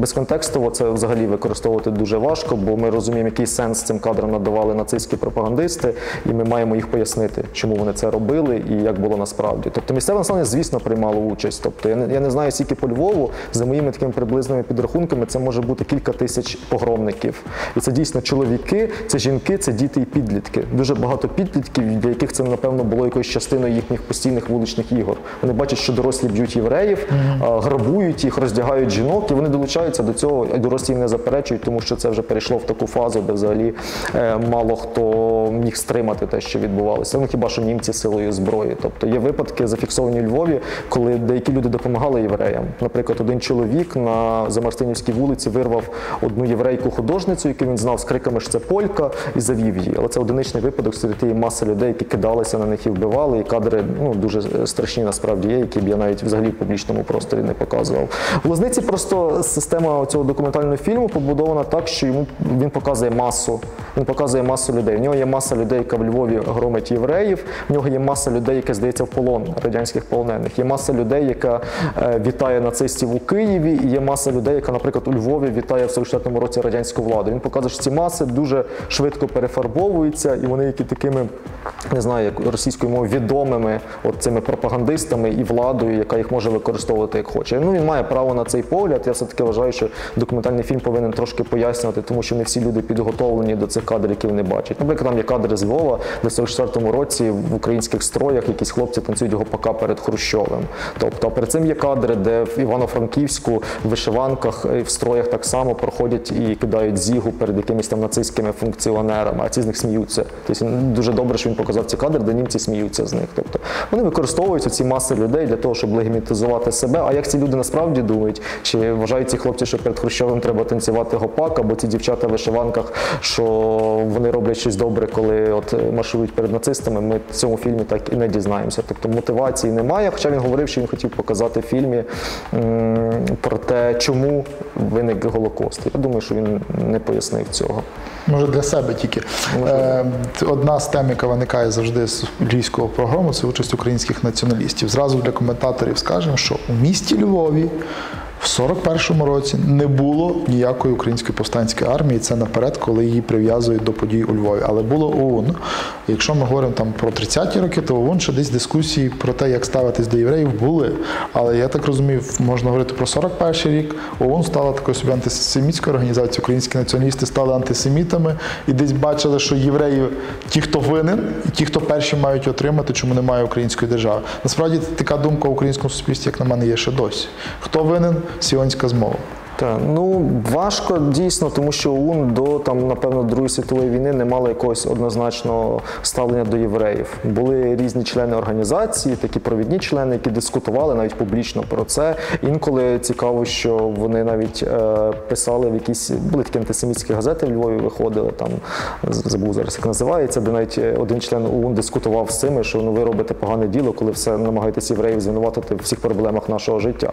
текстово це взагалі використовувати дуже важко, бо ми розуміємо, який сенс цим кадрам надавали нацистські пропагандисти, і ми маємо їх пояснити, чому вони це робили і як було насправді. Тобто місцеве населення, звісно, приймало участь. Тобто я не, я не знаю, скільки по Львову, за моїми такими приблизними підрахунками, це може бути кілька тисяч погромників. І це дійсно чоловіки, це жінки, це діти і підлітки. Дуже багато підлітків, для яких це, напевно, було якоюсь частиною їхніх постійних вуличних ігор. Вони бачать, що дорослі б'ють євреїв, mm-hmm. грабують їх, роздягають жінок, і вони долучаються до цього, і дорослі їм не заперечують, тому що це вже перейшло в таку фазу, де взагалі е, мало хто міг стримати те, що відбувалося. Ну, хіба що німці силою зброї. Тобто є випадки, зафіксовані у Львові, коли деякі люди допомагали євреям. Наприклад, один чоловік на Замарстинівській вулиці вирвав одну єврейку-художницю, яку він знав з криками, що це полька, і завів її. Але це одиничний випадок серед тієї маси людей, які кидалися на них і вбивали. І кадри, ну, дуже страшні насправді є, які б я навіть взагалі в публічному просторі не показував. У Лозниці просто система цього документального фільму побудована так, що йому, він показує масу. Він показує масу людей. В нього є маса людей, яка в Львові громить євреїв. В нього є маса людей, яка здається в полон радянських полонених. Є маса людей, яка е, вітає нацистів у Києві. І є маса людей, яка, наприклад, у Львові вітає в сорок четвертому році радянську владу. Він показує, що ці маси дуже швидко перефарбовуються, і вони які такими, не знаю, як російською мовою, відомими от цими пропагандистами і владою, яка їх може використовувати як хоче. Ну, він має право на цей погляд. Я все-таки вважаю, що документальний фільм повинен трошки пояснювати, тому що не всі люди підготовлені до цих кадрів, які вони бачать. Наприклад, там є кадри з Львова, де в сорок четвертому році в українських строях якісь хлопці танцюють гопака перед Хрущовим. Тобто, а перед цим є кадри, де в Івано-Франківську в вишиванках і в строях так само проходять і кидають зігу перед якимись там нацистськими функціонерами, а ці з них сміються. Тобто дуже добре, що він показав ці кадри, де німці сміються з них. Тобто вони використовують ці маси людей для того, щоб легімітизувати себе. А як ці люди насправді думають? Чи вважають ці хлопці, що перед Хрущовим треба танцювати гопак, або ці дівчата в вишиванках, що вони роблять щось добре, коли от маршують перед нацистами? Ми в цьому фільмі так і не дізнаємося. Тобто мотивації немає, хоча він говорив, що він хотів показати в фільмі м- про те, чому виник Голокост. Я думаю, що він не пояснив цього. Може, для себе тільки. Е, одна з тем, яка виникає завжди з львівського програму, це участь українських націоналістів. Зразу для коментаторів скажемо, що у місті Львові в сорок першому році не було ніякої української повстанської армії, це наперед, коли її прив'язують до подій у Львові. Але було ОУН. Якщо ми говоримо там про тридцяті роки, то ОУН ще десь дискусії про те, як ставитись до євреїв, були. Але я так розумію, можна говорити про сорок перший рік. ОУН стала такою собі антисемітською організацією, українські націоналісти стали антисемітами і десь бачили, що євреї ті, хто винен, і ті, хто перші мають отримати, чому немає української держави. Насправді така думка в українському суспільстві, як на мене, є ще досі. Хто винен? Сіонська змова. Так, ну важко дійсно, тому що ОУН до там, напевно, Другої світової війни не мала якогось однозначного ставлення до євреїв. Були різні члени організації, такі провідні члени, які дискутували навіть публічно про це. Інколи цікаво, що вони навіть е, писали в якісь, були такі антисемітські газети в Львові, виходили, там, забув зараз, як називається, де навіть один член ОУН дискутував з цими, що ну, ви робите погане діло, коли все намагаєтесь євреїв звинуватити в всіх проблемах нашого життя.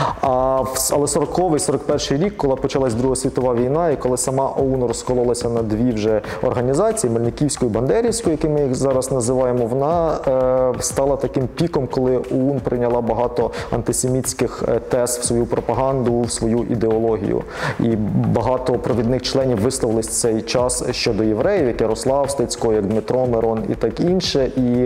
А, але сороковий, сорок перший рік, коли почалась Друга світова війна, і коли сама ОУН розкололася на дві вже організації, Мельниківську і Бандерівську, які ми їх зараз називаємо, вона е, стала таким піком, коли ОУН прийняла багато антисемітських тез в свою пропаганду, в свою ідеологію. І багато провідних членів висловились в цей час щодо євреїв, як Ярослав Стецько, як Дмитро Мирон і так інше. І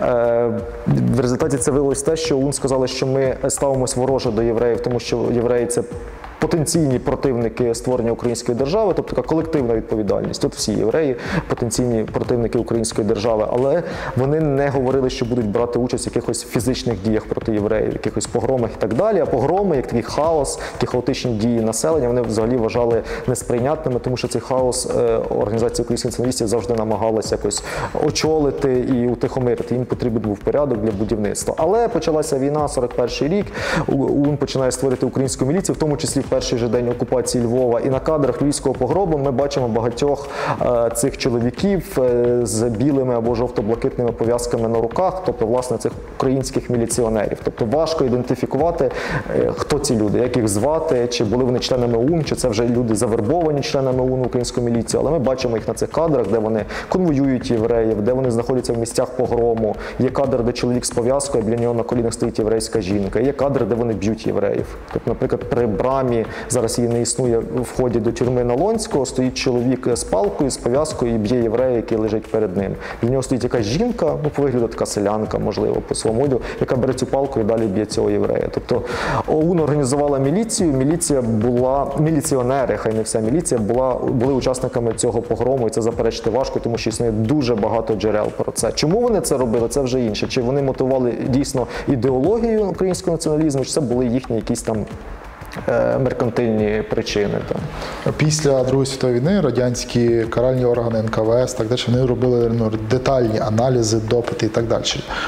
е, в результаті це виявилось те, що ОУН сказали, що ми ставимось вороже до євреїв, тому що євреї – це потенційні противники створення української держави, тобто така колективна відповідальність. От всі євреї – потенційні противники української держави, але вони не говорили, що будуть брати участь в якихось фізичних діях проти євреїв, якихось погромах і так далі. А погроми, як такий хаос, такі хаотичні дії населення, вони взагалі вважали несприйнятними, тому що цей хаос організація українських націоналістів завжди намагалася якось очолити і утихомирити. Їм потрібен був порядок для будівництва. Але почалася війна, сорок перший рік, ОУН починає створити українську міліцію, в тому числі в перший же день окупації Львова. І на кадрах львівського погробу ми бачимо багатьох е, цих чоловіків е, з білими або жовто-блакитними пов'язками на руках, тобто, власне, цих українських міліціонерів. Тобто важко ідентифікувати, е, хто ці люди, як їх звати, чи були вони членами ОУН, чи це вже люди завербовані членами ОУН, української міліції. Але ми бачимо їх на цих кадрах, де вони конвоюють євреїв, де вони знаходяться в місцях погрому. Є кадр, де чоловік з пов'язкою, а біля нього на колінах стоїть єврейська жінка. Є кадр, де вони б'ють євреїв. Тобто, наприклад, при брамі Майдані, зараз її не існує, в ході до тюрми Налонського, стоїть чоловік з палкою, з пов'язкою і б'є єврея, який лежить перед ним. Біля нього стоїть якась жінка, ну, по вигляду така селянка, можливо, по своєму одягу, яка бере цю палку і далі б'є цього єврея. Тобто ОУН організувала міліцію, міліція була, міліціонери, хай не вся міліція, була, були учасниками цього погрому, і це заперечити важко, тому що існує дуже багато джерел про це. Чому вони це робили, це вже інше. Чи вони мотивували дійсно ідеологію українського націоналізму, чи це були їхні якісь там меркантильні причини. Там. Після Другої світової війни радянські каральні органи ен ка ве ес, так далі, вони робили ну, детальні аналізи, допити і так далі.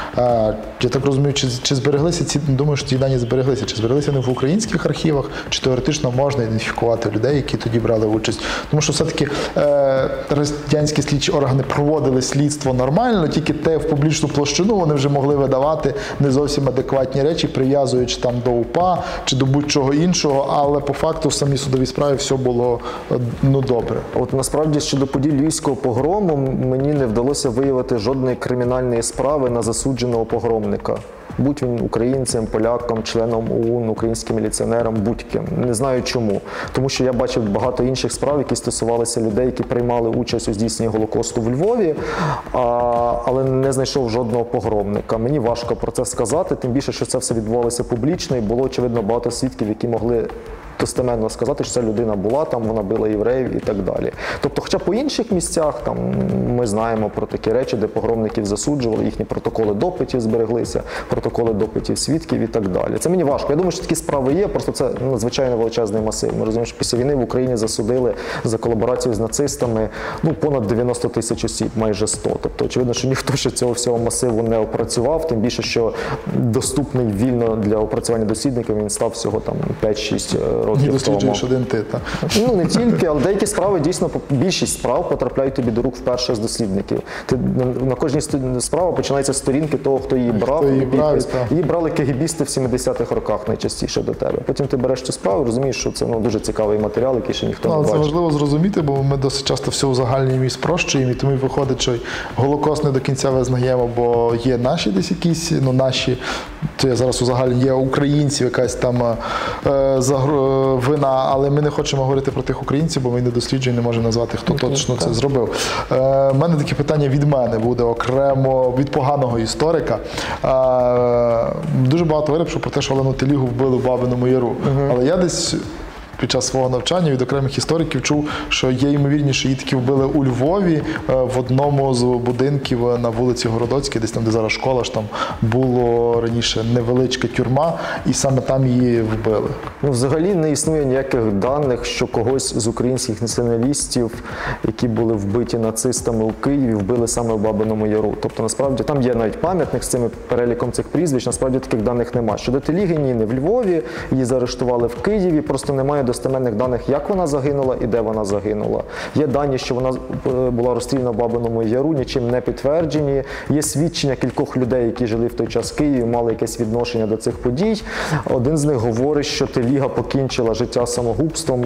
А, я так розумію, чи, чи збереглися ці, думаю, що ці дані збереглися, чи збереглися вони в українських архівах, чи теоретично можна ідентифікувати людей, які тоді брали участь. Тому що все-таки е, радянські слідчі органи проводили слідство нормально, тільки те в публічну площину вони вже могли видавати не зовсім адекватні речі, прив'язуючи там до УПА чи до будь-чого іншого. Іншого, але по факту в самій судовій справі все було ну, добре. От насправді щодо подій Львівського погрому мені не вдалося виявити жодної кримінальної справи на засудженого погромника. Будь він українцем, поляком, членом ОУН, українським міліціонером, будь-ким. Не знаю чому. Тому що я бачив багато інших справ, які стосувалися людей, які приймали участь у здійсненні Голокосту в Львові, а, але не знайшов жодного погромника. Мені важко про це сказати, тим більше, що це все відбувалося публічно і було, очевидно, багато свідків, які могли достеменно сказати, що ця людина була там, вона била євреїв і так далі. Тобто, хоча по інших місцях там ми знаємо про такі речі, де погромників засуджували, їхні протоколи допитів збереглися, протоколи допитів свідків і так далі. Це мені важко. Я думаю, що такі справи є, просто це ну, звичайно величезний масив. Ми розуміємо, що після війни в Україні засудили за колаборацію з нацистами ну, понад дев'яносто тисяч осіб, майже сто. Тобто, очевидно, що ніхто ще цього всього масиву не опрацював, тим більше, що доступний вільно для опрацювання дослідників він став всього там п'ять-шість років. Не досліджуєш один ти, так? Ну, не тільки, але деякі справи, дійсно, більшість справ потрапляють тобі до рук вперше з дослідників. Ти, на кожній справі починається з сторінки того, хто її брав. Хто її, брав її брали кегебісти в сімдесятих роках найчастіше до тебе. Потім ти береш цю справу і розумієш, що це ну, дуже цікавий матеріал, який ще ніхто ну, не бачить. Це важливо зрозуміти, бо ми досить часто все узагальнюємо і спрощуємо, і тому виходить, що Голокост не до кінця визнаємо, бо є наші десь якісь, ну наші, то я зараз узагальнюю, є українців якась там е, загро... вина, але ми не хочемо говорити про тих українців, бо ми не досліджуємо, не можемо назвати, хто точно це зробив. У е, мене таке питання від мене буде окремо, від поганого історика. Е, дуже багато говорять про те, що Олену Телігу вбили в Бабиному Яру. Uh-huh. Але я десь під час свого навчання від окремих істориків чув, що є ймовірніше, що її таки вбили у Львові в одному з будинків на вулиці Городоцькій, десь там, де зараз школа, ж там було раніше невеличка тюрма, і саме там її вбили. Ну, взагалі не існує ніяких даних, що когось з українських націоналістів, які були вбиті нацистами у Києві, вбили саме в Бабиному Яру. Тобто, насправді, там є навіть пам'ятник з цим переліком цих прізвищ, насправді таких даних немає. Щодо Теліги, ні, не в Львові, її заарештували в Києві, просто немає достеменних даних, як вона загинула і де вона загинула. Є дані, що вона була розстріляна в Бабиному Яру, нічим не підтверджені. Є свідчення кількох людей, які жили в той час в Києві, мали якесь відношення до цих подій. Один з них говорить, що Теліга покінчила життя самогубством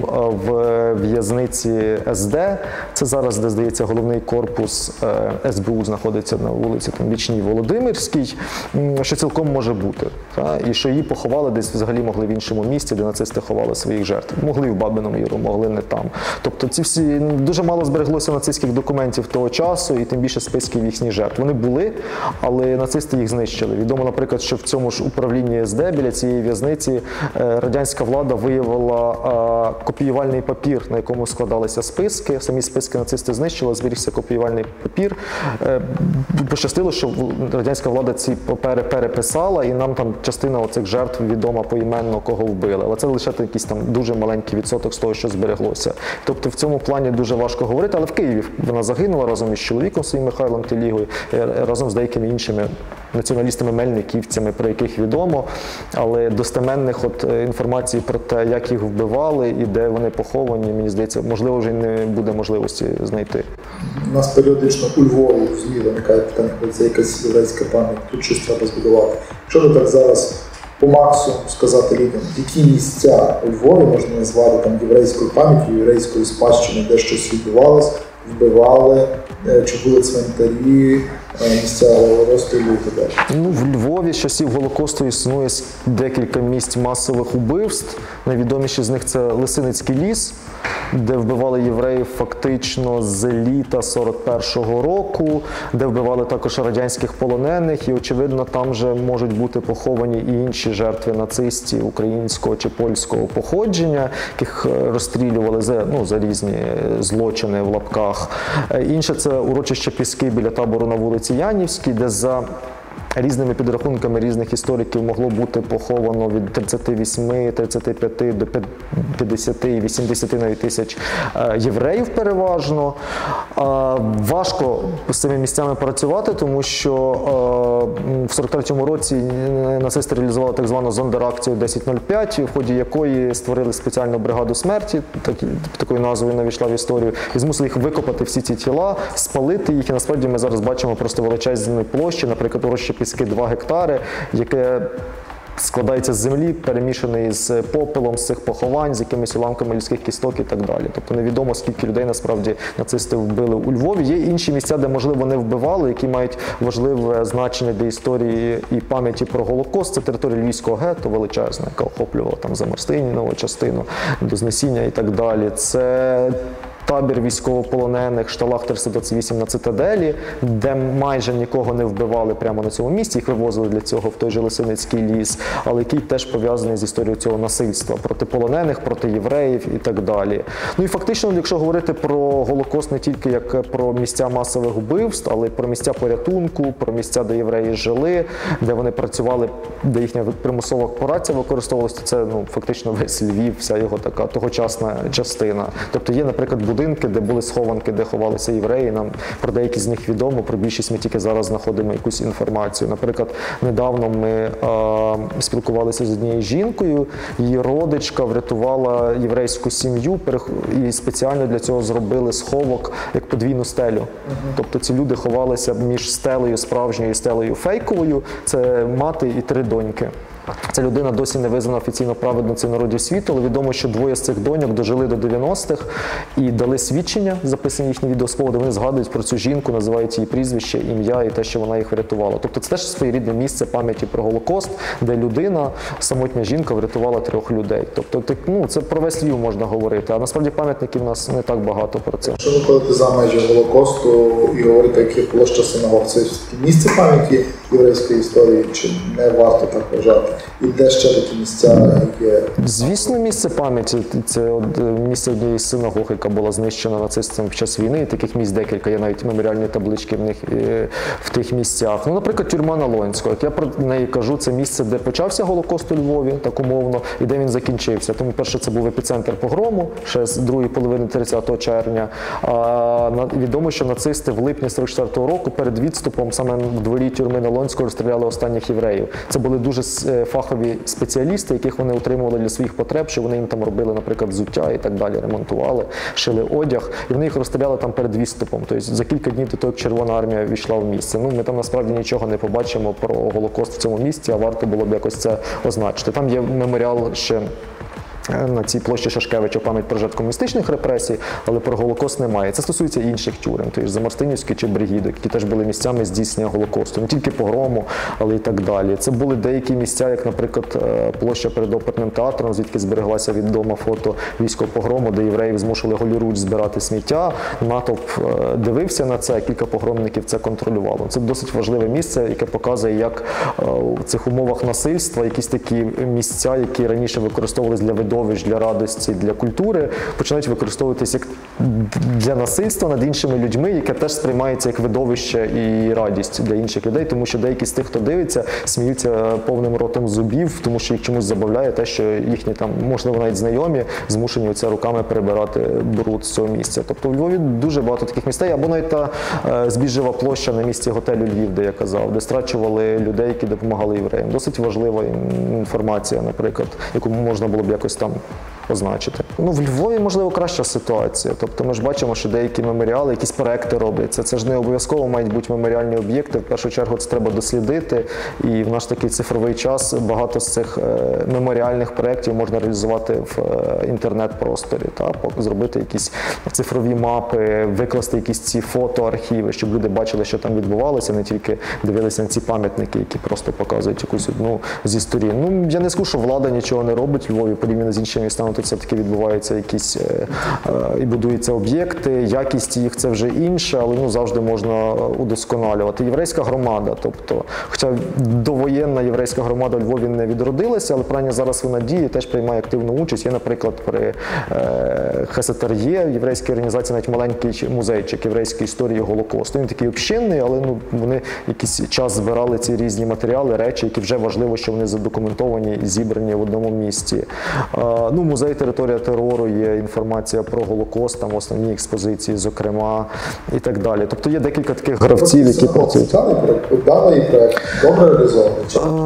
в в'язниці ес де. Це зараз, де, здається, головний корпус ес бе у знаходиться на вулиці там, Вічній Володимирській, що цілком може бути. Та? І що її поховали десь взагалі могли в іншому місці, де нацисти ховали своїх жертв. Могли в Бабиному Яру, могли не там. Тобто ці всі, дуже мало збереглося нацистських документів того часу і тим більше списків їхніх жертв. Вони були, але нацисти їх знищили. Відомо, наприклад, що в цьому ж управлінні ес де біля цієї в'язниці радянська влада виявила копіювальний папір, на якому складалися списки. Самі списки нацисти знищили, зберігся копіювальний папір. Пощастило, що радянська влада ці папери переписала, і нам там частина оцих жертв відома поіменно, кого вбили. Але це лише якийсь там дуже маленький відсоток з того, що збереглося. Тобто в цьому плані дуже важко говорити, але в Києві вона загинула разом із чоловіком своїм Михайлом Телігою, разом з деякими іншими націоналістами-мельниківцями, про яких відомо, але достеменних от інформації про те, як їх вбивали і де вони поховані, мені здається, можливо, вже не буде можливості знайти. У нас періодично у Львові в ЗМІ виникає питання, коли це якась єврейська пам'ять, тут щось треба збудувати. Що ви так зараз по максимуму сказати людям, які місця у Львові можна назвати там єврейською пам'яттю, єврейською спадщиною, де щось відбувалось, вбивали, чи були цвинтарі, місця розстрілу і так далі. Ну, в Львові з часів Голокосту існує декілька місць масових убивств. Найвідоміші з них це Лисиницький ліс, де вбивали євреїв фактично з літа сорок першого року, де вбивали також радянських полонених, і, очевидно, там же можуть бути поховані і інші жертви нацистів українського чи польського походження, яких розстрілювали за, ну, за різні злочини в лапках. Інше – це урочище Піски біля табору на вулиці Янівській, де за різними підрахунками різних істориків могло бути поховано від тридцяти восьми, тридцяти п'яти до п'ятдесяти і вісімдесяти навіть тисяч євреїв переважно. Важко з цими місцями працювати, тому що в сорок третьому році нацисти реалізували так звану зондеракцію десять нуль п'ять, в ході якої створили спеціальну бригаду смерті, так, такою назвою навійшла в історію, і змусили їх викопати всі ці тіла, спалити їх, і насправді ми зараз бачимо просто величезні площі, наприклад, урочище Піски два гектари, яке складається з землі, перемішаний з попелом з цих поховань, з якимись уламками людських кісток і так далі. Тобто невідомо, скільки людей насправді нацисти вбили у Львові. Є інші місця, де, можливо, не вбивали, які мають важливе значення для історії і пам'яті про Голокост. Це територія Львівського гетто величезна, яка охоплювала там Замарстинінову частину, до Знесіння і так далі. Це табір військовополонених Шталах триста двадцять вісім на Цитаделі, де майже нікого не вбивали прямо на цьому місці, їх вивозили для цього в той же Лисиницький ліс, але який теж пов'язаний з історією цього насильства проти полонених, проти євреїв і так далі. Ну і фактично, якщо говорити про Голокост не тільки як про місця масових вбивств, але й про місця порятунку, про місця, де євреї жили, де вони працювали, де їхня примусова праця використовувалася, це ну, фактично весь Львів, вся його така тогочасна частина. Тобто є, наприклад, будинки, де були схованки, де ховалися євреї. Нам про деякі з них відомо, про більшість ми тільки зараз знаходимо якусь інформацію. Наприклад, недавно ми е, спілкувалися з однією жінкою, її родичка врятувала єврейську сім'ю і спеціально для цього зробили сховок як подвійну стелю. Тобто ці люди ховалися між стелею справжньою і стелею фейковою. Це мати і три доньки. Ця людина досі не визнана офіційно праведницею народів світу, але відомо, що двоє з цих доньок дожили до дев'яностих і дали свідчення, записані їхні відеоспови, де вони згадують про цю жінку, називають її прізвище, ім'я і те, що вона їх врятувала. Тобто це теж своєрідне місце пам'яті про Голокост, де людина, самотня жінка, врятувала трьох людей. Тобто ну, це про весь Львів можна говорити, а насправді пам'ятників у нас не так багато про це. Якщо виходити за межі Голокосту і говорити, як є площа синагог, це місце пам'яті єврейської історії, чи не варто так вважати? І де ще такі місця є? Звісно, місце пам'яті. Це місце однієї з синагог, яка була знищена нацистами під час війни. І таких місць декілька. Є навіть меморіальні таблички в них в тих місцях. Ну, наприклад, тюрма Налонського. Як я про неї кажу, це місце, де почався Голокост у Львові, так умовно, і де він закінчився. Тому, перше, це був епіцентр погрому, ще з другої половини тридцятого червня. А відомо, що нацисти в липні сорок четвертого року перед відступом саме в дворі тюрми Налонського розстріляли останніх євреїв. Це були дуже фахові спеціалісти, яких вони утримували для своїх потреб, що вони їм там робили, наприклад, взуття і так далі, ремонтували, шили одяг, і вони їх розстріляли там перед відступом. Тобто за кілька днів до того, як Червона армія війшла в місце. Ну, ми там насправді нічого не побачимо про Голокост в цьому місці, а варто було б якось це означити. Там є меморіал ще на цій площі Шашкевича, пам'ять про жертв комуністичних репресій, але про Голокост немає. Це стосується інших тюрем, тобто Замарстинівський чи Бригідок, які теж були місцями здійснення Голокосту. Не тільки погрому, але і так далі. Це були деякі місця, як, наприклад, площа перед оперним театром, звідки збереглася відома фото військового погрому, де євреїв змушували голіруч збирати сміття. Натовп дивився на це, кілька погромників це контролювало. Це досить важливе місце, яке показує, як в цих умовах насильства якісь такі місця, які раніше використовувалися для видовищ, для радості, для культури, починають використовуватися як для насильства над іншими людьми, яке теж сприймається як видовище і радість для інших людей, тому що деякі з тих, хто дивиться, сміються повним ротом зубів, тому що їх чомусь забавляє те, що їхні там, можливо, навіть знайомі, змушені оце руками перебирати бруд з цього місця. Тобто у Львові дуже багато таких місцей, або навіть та е, збіжжева площа на місці готелю Львів, де я казав, де страчували людей, які допомагали євреям. Досить важлива інформація, наприклад, яку можна було б якось там там означити. Ну, в Львові, можливо, краща ситуація. Тобто ми ж бачимо, що деякі меморіали, якісь проекти робляться. Це ж не обов'язково мають бути меморіальні об'єкти. В першу чергу це треба дослідити. І в наш такий цифровий час багато з цих меморіальних проєктів можна реалізувати в інтернет-просторі. Та? Зробити якісь цифрові мапи, викласти якісь ці фотоархіви, щоб люди бачили, що там відбувалося, не тільки дивилися на ці пам'ятники, які просто показують якусь одну зі сторін. Ну, я не скажу, що влада нічого не робить в Львові, порівняно з іншими містами. Тут все-таки відбуваються якісь е, е, і будуються об'єкти, якість їх це вже інше, але ну, завжди можна удосконалювати. Єврейська громада, тобто, хоча довоєнна єврейська громада у Львові не відродилася, але принаймні зараз вона діє, теж приймає активну участь. Є, наприклад, при е, ХСТРЄ, єврейській організації, навіть маленький музейчик єврейської історії Голокосту. Він такий общинний, але ну, вони якийсь час збирали ці різні матеріали, речі, які вже важливо, що вони задокументовані і зібрані в одному місці. Е, ну, музей «Територія терору», є інформація про Голокост, там основні експозиції, зокрема, і так далі. Тобто є декілька таких гравців, які працюють. Вдалий проєкт, добре реалізований?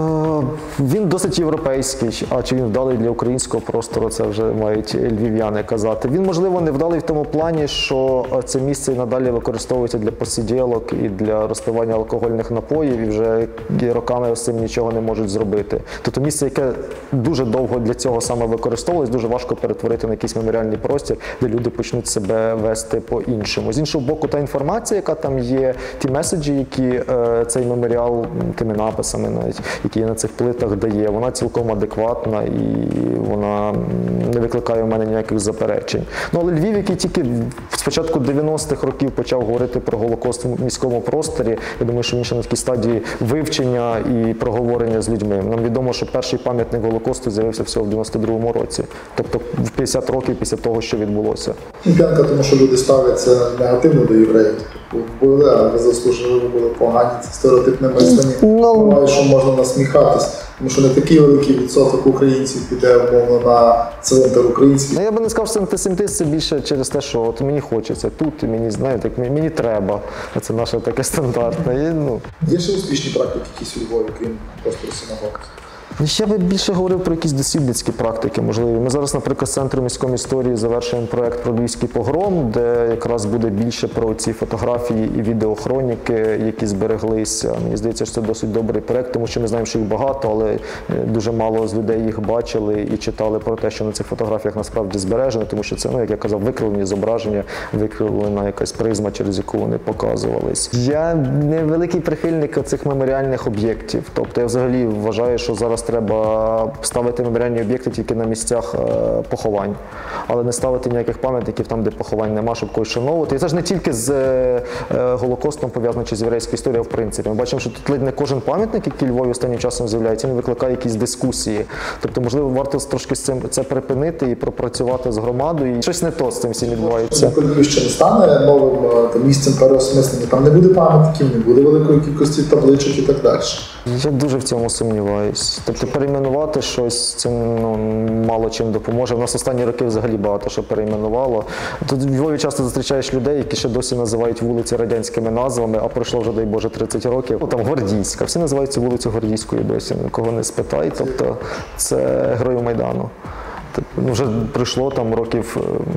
Він досить європейський, а чи він вдалий для українського простору, це вже мають львів'яни казати. Він, можливо, не вдалий в тому плані, що це місце і надалі використовується для посиділок і для розпивання алкогольних напоїв, і вже роками з цим нічого не можуть зробити. Тобто місце, яке дуже довго для цього саме використовувалось, дуже важко перетворити на якийсь меморіальний простір, де люди почнуть себе вести по-іншому. З іншого боку, та інформація, яка там є, ті меседжі, які е, цей меморіал, тими написами навіть, які на цих плитах дає, вона цілком адекватна і вона не викликає в мене ніяких заперечень. Ну, але Львів, який тільки з початку дев'яностих років почав говорити про Голокост в міському просторі, я думаю, що він ще на такій стадії вивчення і проговорення з людьми. Нам відомо, що перший пам'ятник Голокосту з'явився всього в дев'яносто другому році. Тобто в п'ятдесят років після того, що відбулося. П'янка, тому що люди ставляться негативно до євреїв. Були, а ви заслужили, були погані, це стереотипне мислення. Буває, що можна насміхатись, тому що не такий великий відсоток українців піде, умовно, на центр український. Ну, я би не сказав, що це антисемітизм, це більше через те, що от мені хочеться тут, і мені, знаєте, мені треба. Це наше таке стандартне. І, ну. Є ще успішні практики якісь у Львові, крім простору синагог? Я би більше говорив про якісь дослідницькі практики, можливі. Ми зараз, наприклад, з Центром міської історії завершуємо проєкт про Львівський погром, де якраз буде більше про ці фотографії і відеохроніки, які збереглися. Мені здається, що це досить добрий проєкт, тому що ми знаємо, що їх багато, але дуже мало з людей їх бачили і читали про те, що на цих фотографіях насправді збережено, тому що це, ну, як я казав, викривлені зображення, викривлена якась призма, через яку вони показувались. Я не великий прихильник цих меморіальних об'єктів. Тобто я взагалі вважаю, що зараз треба ставити меморіальні об'єкти тільки на місцях е, поховань, але не ставити ніяких пам'ятників там, де поховань нема, щоб когось шановувати. І це ж не тільки з е, Голокостом пов'язано чи з єврейською історією, в принципі. Ми бачимо, що тут ледь не кожен пам'ятник, який у Львові останнім часом з'являється, він викликає якісь дискусії. Тобто, можливо, варто трошки з цим це припинити і пропрацювати з громадою. І щось не то з цим всім відбувається. Коли Львів ще не стане новим там, місцем переосмислення, там не буде пам'ятників, не буде великої кількості табличок і так далі. Я дуже в цьому сумніваюсь. Тобто перейменувати щось, це ну, мало чим допоможе. У нас останні роки взагалі багато що перейменувало. Тут в Львові часто зустрічаєш людей, які ще досі називають вулиці радянськими назвами, а пройшло вже, дай Боже, тридцять років. Ну, там Гвардійська. Всі називають цю вулицю Гвардійською досі, нікого не спитай. Тобто це Героїв Майдану. Вже пройшло там років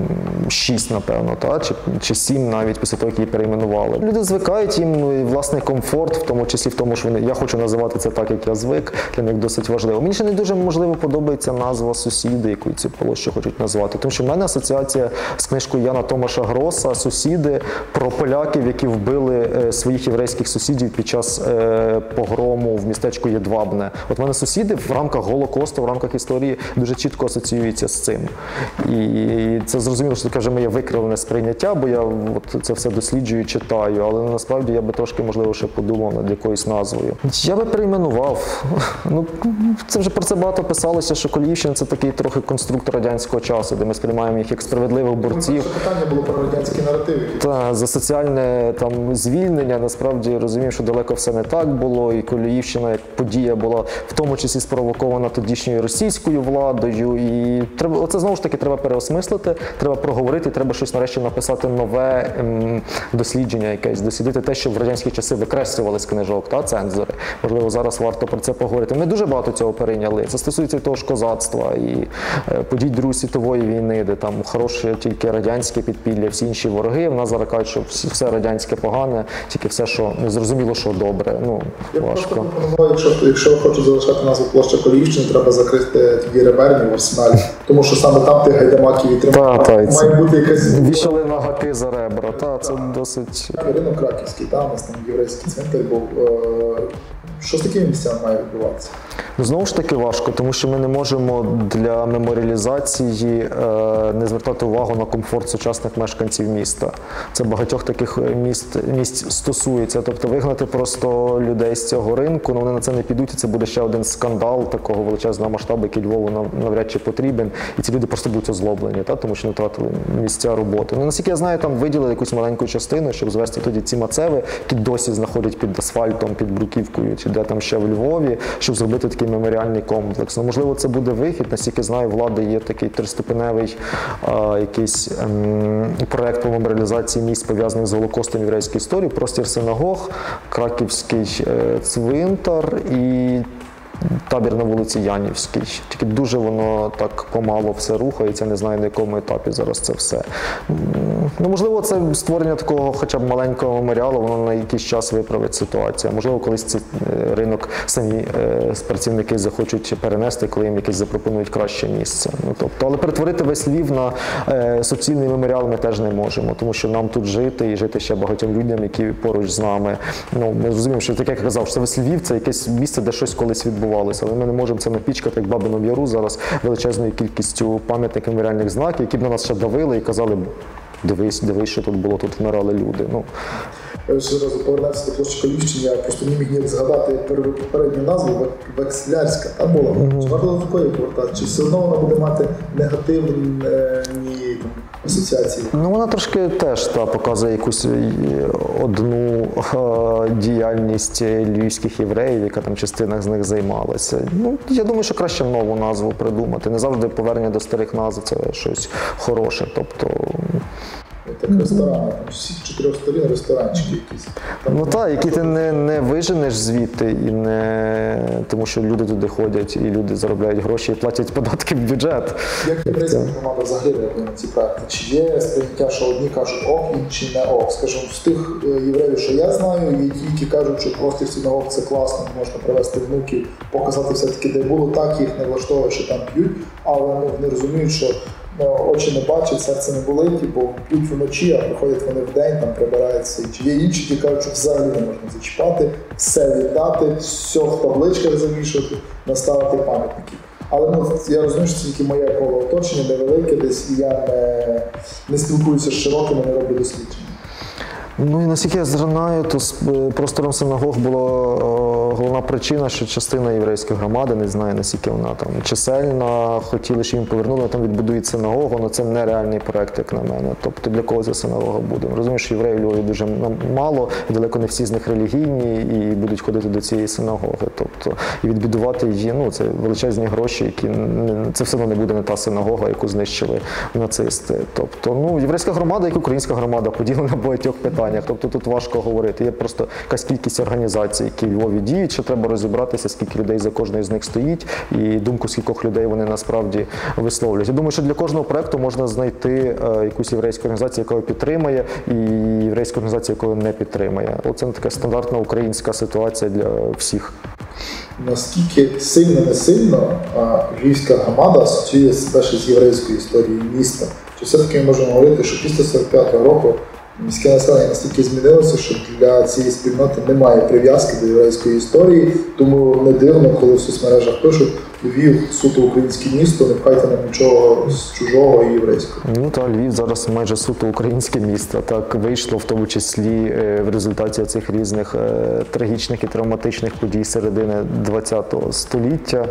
шість, напевно, та? Чи, чи сім навіть після того, як її перейменували. Люди звикають, їм і власний комфорт, в тому числі в тому, що вони, я хочу називати це так, як я звик, для них досить важливо. Мені ще не дуже, можливо, подобається назва «Сусіди», яку ці площу хочуть назвати. Тому що в мене асоціація з книжкою Яна Томаша Гроса «Сусіди» про поляків, які вбили своїх єврейських сусідів під час погрому в містечку Єдвабне. От в мене «Сусіди» в рамках Голокосту, в рамках історії дуже чітко асоціюють з цим. І це зрозуміло, що таке вже моє викривлене сприйняття, бо я от це все досліджую, читаю, але насправді я би трошки, можливо, ще подумав над якоюсь назвою. Я би перейменував. Ну, це вже про це багато писалося, що Коліївщина – це такий трохи конструкт радянського часу, де ми сприймаємо їх як справедливих борців. Ну, питання було про радянські наративи. Та, за соціальне там звільнення, насправді розумів, що далеко все не так було, і Коліївщина як подія була в тому числі спровокована тодішньою російською владою, і І треба, оце знову ж таки треба переосмислити, треба проговорити, треба щось нарешті написати нове ем, дослідження якесь, дослідити те, що в радянські часи викреслювали з книжок, та, цензори. Можливо, зараз варто про це поговорити. Ми дуже багато цього перейняли. Це стосується і того ж козацтва, і е, подій Другої світової війни, де там хороше тільки радянське підпілля, всі інші вороги. В нас зараз кажуть, що все радянське погане, тільки все, що незрозуміло, що добре. Ну, Я важко. просто пропоную, якщо, якщо хочуть залишати назву площа Коліївщини, треба закрити тоді Реберні в Арсеналі, тому що саме там тих гайдамаків і тримають. Та, та, Має бути якась... Вішали на гаки за ребра, та, це досить... Ринок Краківський, там у нас там єврейський цвинтар був. Що з такими місцями має відбуватися? Знову ж таки важко, тому що ми не можемо для меморіалізації е, не звертати увагу на комфорт сучасних мешканців міста. Це багатьох таких міст, місць стосується. Тобто вигнати просто людей з цього ринку, ну, вони на це не підуть, і це буде ще один скандал такого величезного масштабу, який Львову навряд чи потрібен. І ці люди просто будуть озлоблені, та, тому що не втратили місця роботи. Ну, наскільки я знаю, там виділили якусь маленьку частину, щоб звести тоді ці мацеви, які досі знаходять під асфальтом, під бруківкою, чи де там ще в Львові, щоб зробити такий меморіальний комплекс. Ну, можливо, це буде вихід. Наскільки знаю, влади є такий триступеневий а, якийсь ем, проект по меморіалізації місць, пов'язаних з Голокостом єврейської історії, простір синагог, Краківський е, цвинтар і табір на вулиці Янівській. Тільки дуже воно так помало все рухається, не знаю, на якому етапі зараз це все. Ну, можливо, це створення такого хоча б маленького меморіалу, воно на якийсь час виправить ситуацію. Можливо, колись цей ринок самі е, працівники захочуть перенести, коли їм якесь запропонують краще місце. Ну, тобто, але перетворити весь Львів на е, суцільний меморіал ми теж не можемо, тому що нам тут жити і жити ще багатьом людям, які поруч з нами. Ну, ми розуміємо, що таке, як я казав, що весь Львів – це якесь місце, де щось колись відбувалося. Але ми не можемо це напічкати, як в Бабиному Яру, зараз величезною кількістю пам'ятників меморіальних знаків, які б на нас ще давили і казали, дивись, дивись, що тут було, тут вмирали люди. Ну. Я ще разу повернувся до площі Коліївщини, я просто не міг ніяк згадати попередню назву, Векслярська, там була. Mm-hmm. Чи варто до такої повертати? Чи все одно вона буде мати негативні там, асоціації? Ну, вона трошки теж та, показує якусь одну е, діяльність львівських євреїв, яка там частина з них займалася. Ну, я думаю, що краще нову назву придумати. Не завжди повернення до старих назв – це щось хороше. Тобто, так ресторани, там всі чотирьох сторін ресторанчики якісь. Там, ну так, які ти не, не виженеш звідти, і не... тому що люди туди ходять, і люди заробляють гроші і платять податки в бюджет. Як єврейська громада взагалі реагує на ці проекти? Чи є сприйняття, що одні кажуть ок, інші не ок? Скажімо, з тих євреїв, що я знаю, є ті, які кажуть, що простір синагог – це класно, можна привезти внуків, показати все-таки, де було так, їх не влаштовує, що там п'ють, але ну, вони розуміють, що очі не бачать, серце не болить, бо п'ють вночі, а приходять вони вдень, там прибираються. Чи є інші, які кажуть, що взагалі не можна зачіпати, все віддати, все в табличках замішувати, наставити пам'ятники. Але ну, я розумію, що це тільки моє коло оточення, невелике десь, і я не, не спілкуюся з широкими, не роблю дослідження. Ну і наскільки я знаю, то з простором синагог була головна причина, що частина єврейської громади, не знаю наскільки вона там чисельна, хотіли, щоб їм повернули, там відбудують синагогу, але це нереальний проект, як на мене. Тобто для кого ця синагога буде? Розумію, що євреїв у Львові дуже мало, і далеко не всі з них релігійні, і будуть ходити до цієї синагоги. Тобто, і відбудувати її, ну, це величезні гроші, які, це все одно не буде не та синагога, яку знищили нацисти. Тобто, ну, єврейська громада, як українська громада, поділена на багатьох питань. Тобто тут важко говорити. Є просто якась кількість організацій, які в Львові діють, що треба розібратися, скільки людей за кожною з них стоїть, і думку скількох людей вони насправді висловлюють. Я думаю, що для кожного проєкту можна знайти е, якусь єврейську організацію, яка його підтримає, і єврейську організацію, яка його не підтримає. Оце така стандартна українська ситуація для всіх. Наскільки сильно-не сильно львівська громада асоціює себе з єврейською історією міста? Чи все-таки ми можемо говорити, що після сорок п'ятого року міське населення настільки змінилося, що для цієї спільноти немає прив'язки до єврейської історії, тому не дивно, коли в соцмережах пишуть Львів – суто українське місто, не пхайте нам нічого з чужого і єврейського. Ну так, Львів зараз майже суто українське місто. Так вийшло в тому числі в результаті цих різних трагічних і травматичних подій середини ХХ століття.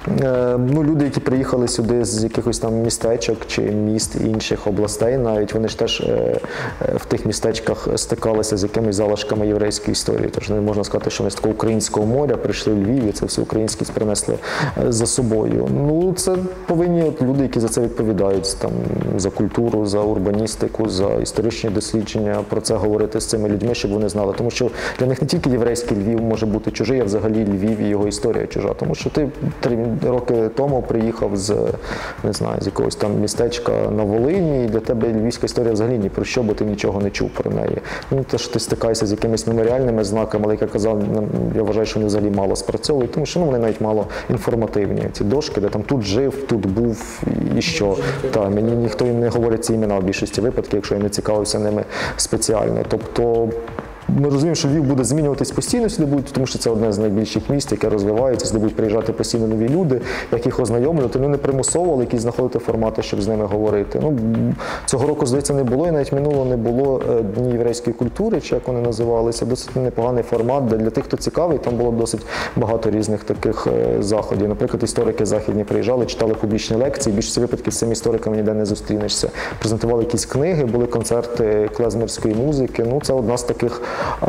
Ну, люди, які приїхали сюди з якихось там містечок чи міст інших областей, навіть вони ж теж в тих містечках стикалися з якимись залишками єврейської історії. Тож не можна сказати, що вони з такого українського моря прийшли в Львів і це все українськість принесли з за собою. Ну, це повинні от люди, які за це відповідають, там, за культуру, за урбаністику, за історичні дослідження, про це говорити з цими людьми, щоб вони знали. Тому що для них не тільки єврейський Львів може бути чужий, а взагалі Львів і його історія чужа. Тому що ти три роки тому приїхав з, не знаю, з якогось там містечка на Волині, і для тебе львівська історія взагалі ні про що, бо ти нічого не чув про неї. Ну, те, що ти стикаєшся з якимись меморіальними знаками, але, як я казав, я вважаю, що вони взагалі мало спрацьовують, тому що ну, вони навіть мало інформативні. Ці дошки, де там тут жив, тут був і що. Та, мені ніхто не говорить ці імена в більшості випадків, якщо я не цікавився ними спеціально. Тобто ми розуміємо, що Львів буде змінюватись постійно, сюди будуть, тому що це одне з найбільших міст, яке розвивається, сюди будуть приїжджати постійно нові люди, як їх ознайомлювати. Ну, не примусово, але якісь знаходити формати, щоб з ними говорити. Ну, цього року, здається, не було, і навіть минуло не було Дні єврейської культури, чи як вони називалися. Досить непоганий формат, де для тих, хто цікавий, там було досить багато різних таких заходів. Наприклад, історики західні приїжджали, читали публічні лекції, більшості випадків з цими істориками ніде не зустрінешся. Презентували якісь книги, були концерти клезмерської музики. Ну, це одна з таких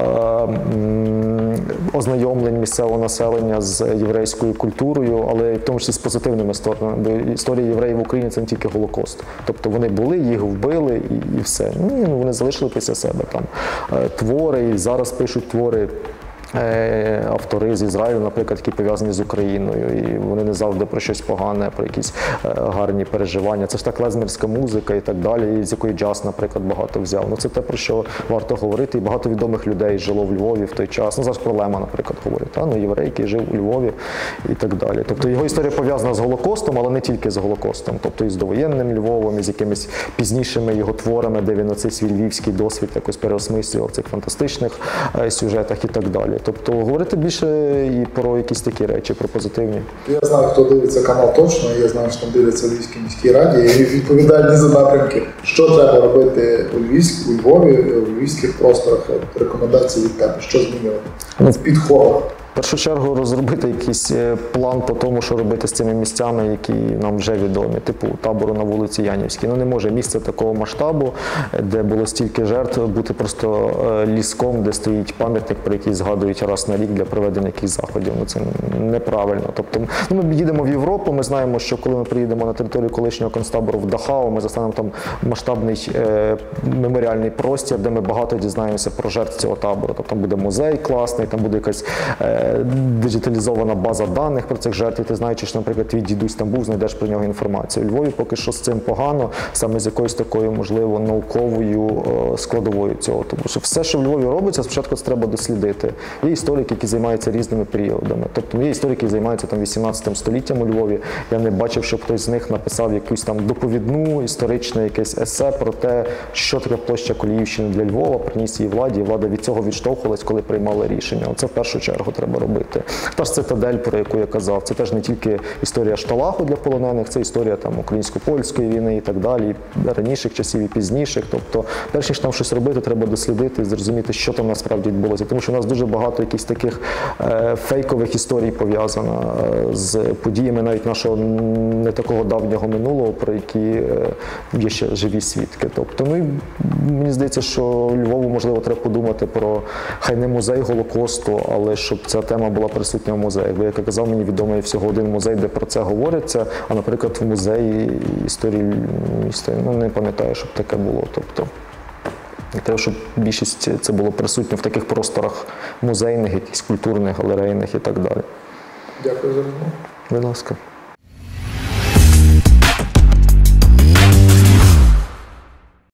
ознайомлень місцевого населення з єврейською культурою, але в тому числі з позитивними сторонами. Бо історія євреїв в Україні – це не тільки Голокост. Тобто вони були, їх вбили і, і все. Ну, вони залишили після себе там твори, і зараз пишуть твори автори з Ізраїлю, наприклад, які пов'язані з Україною, і вони не завжди про щось погане, про якісь гарні переживання. Це ж та клезмерська музика і так далі, і з якої джаз, наприклад, багато взяв. Ну, це те, про що варто говорити, і багато відомих людей жило в Львові в той час. Ну, зараз про Лема, наприклад, говорять, а? Ну, єврей, який жив у Львові і так далі. Тобто його історія пов'язана з Голокостом, але не тільки з Голокостом, тобто і з довоєнним Львовом, і з якимись пізнішими його творами, де він оцей свій львівський досвід якось переосмислював в цих фантастичних сюжетах і так далі. Тобто говорити більше і про якісь такі речі, про позитивні. Я знаю, хто дивиться канал точно, я знаю, що там дивляться у Львівській міській раді, і відповідальні за напрямки, що треба робити у Львівській, у Львові, у львівських просторах, рекомендації від тебе, що змінювати в підходах. В першу чергу розробити якийсь план по тому, що робити з цими місцями, які нам вже відомі, типу табору на вулиці Янівській. Ну не може місце такого масштабу, де було стільки жертв, бути просто ліском, де стоїть пам'ятник, про який згадують раз на рік для проведення якихось заходів. Ну це неправильно. Тобто ну, ми їдемо в Європу, ми знаємо, що коли ми приїдемо на територію колишнього концтабору в Дахау, ми застанемо там масштабний е, меморіальний простір, де ми багато дізнаємося про жертв цього табору. Тобто там буде музей класний, там буде якась е, диджиталізована база даних про цих жертв, і ти знаєш, що, наприклад, твій дідусь там був, знайдеш про нього інформацію. У Львові поки що з цим погано, саме з якоюсь такою, можливо, науковою складовою цього. Тому що все, що в Львові робиться, спочатку це треба дослідити. Є історики, які займаються різними періодами. Тобто є історики, які займаються там вісімнадцятим століттям у Львові. Я не бачив, щоб хтось з них написав якусь там доповідну, історичне якесь есе про те, що таке площа Коліївщини для Львова, приніс її владі, і влада від цього відштовхувалась, коли приймала рішення. Оце в першу чергу треба робити. Та ж цитадель, про яку я казав, це теж не тільки історія Шталаху для полонених, це історія там українсько-польської війни і так далі, і раніших часів і пізніших. Тобто, перш ніж там щось робити, треба дослідити і зрозуміти, що там насправді відбулося. Тому що у нас дуже багато якихось таких е, фейкових історій пов'язано е, з подіями навіть нашого не такого давнього минулого, про які е, є ще живі свідки. Тобто, ну і мені здається, що Львову, можливо, треба подумати про, хай не музей Голокосту, але щоб ця тема була присутня в музеї. Бо, як я казав, мені відомий всього один музей, де про це говориться, а, наприклад, в музеї історії міста, ну, не пам'ятаю, щоб таке було. Тобто, треба, щоб більшість це було присутньо в таких просторах музейних, якихось культурних, галерейних і так далі. Дякую за розмову. Будь ласка.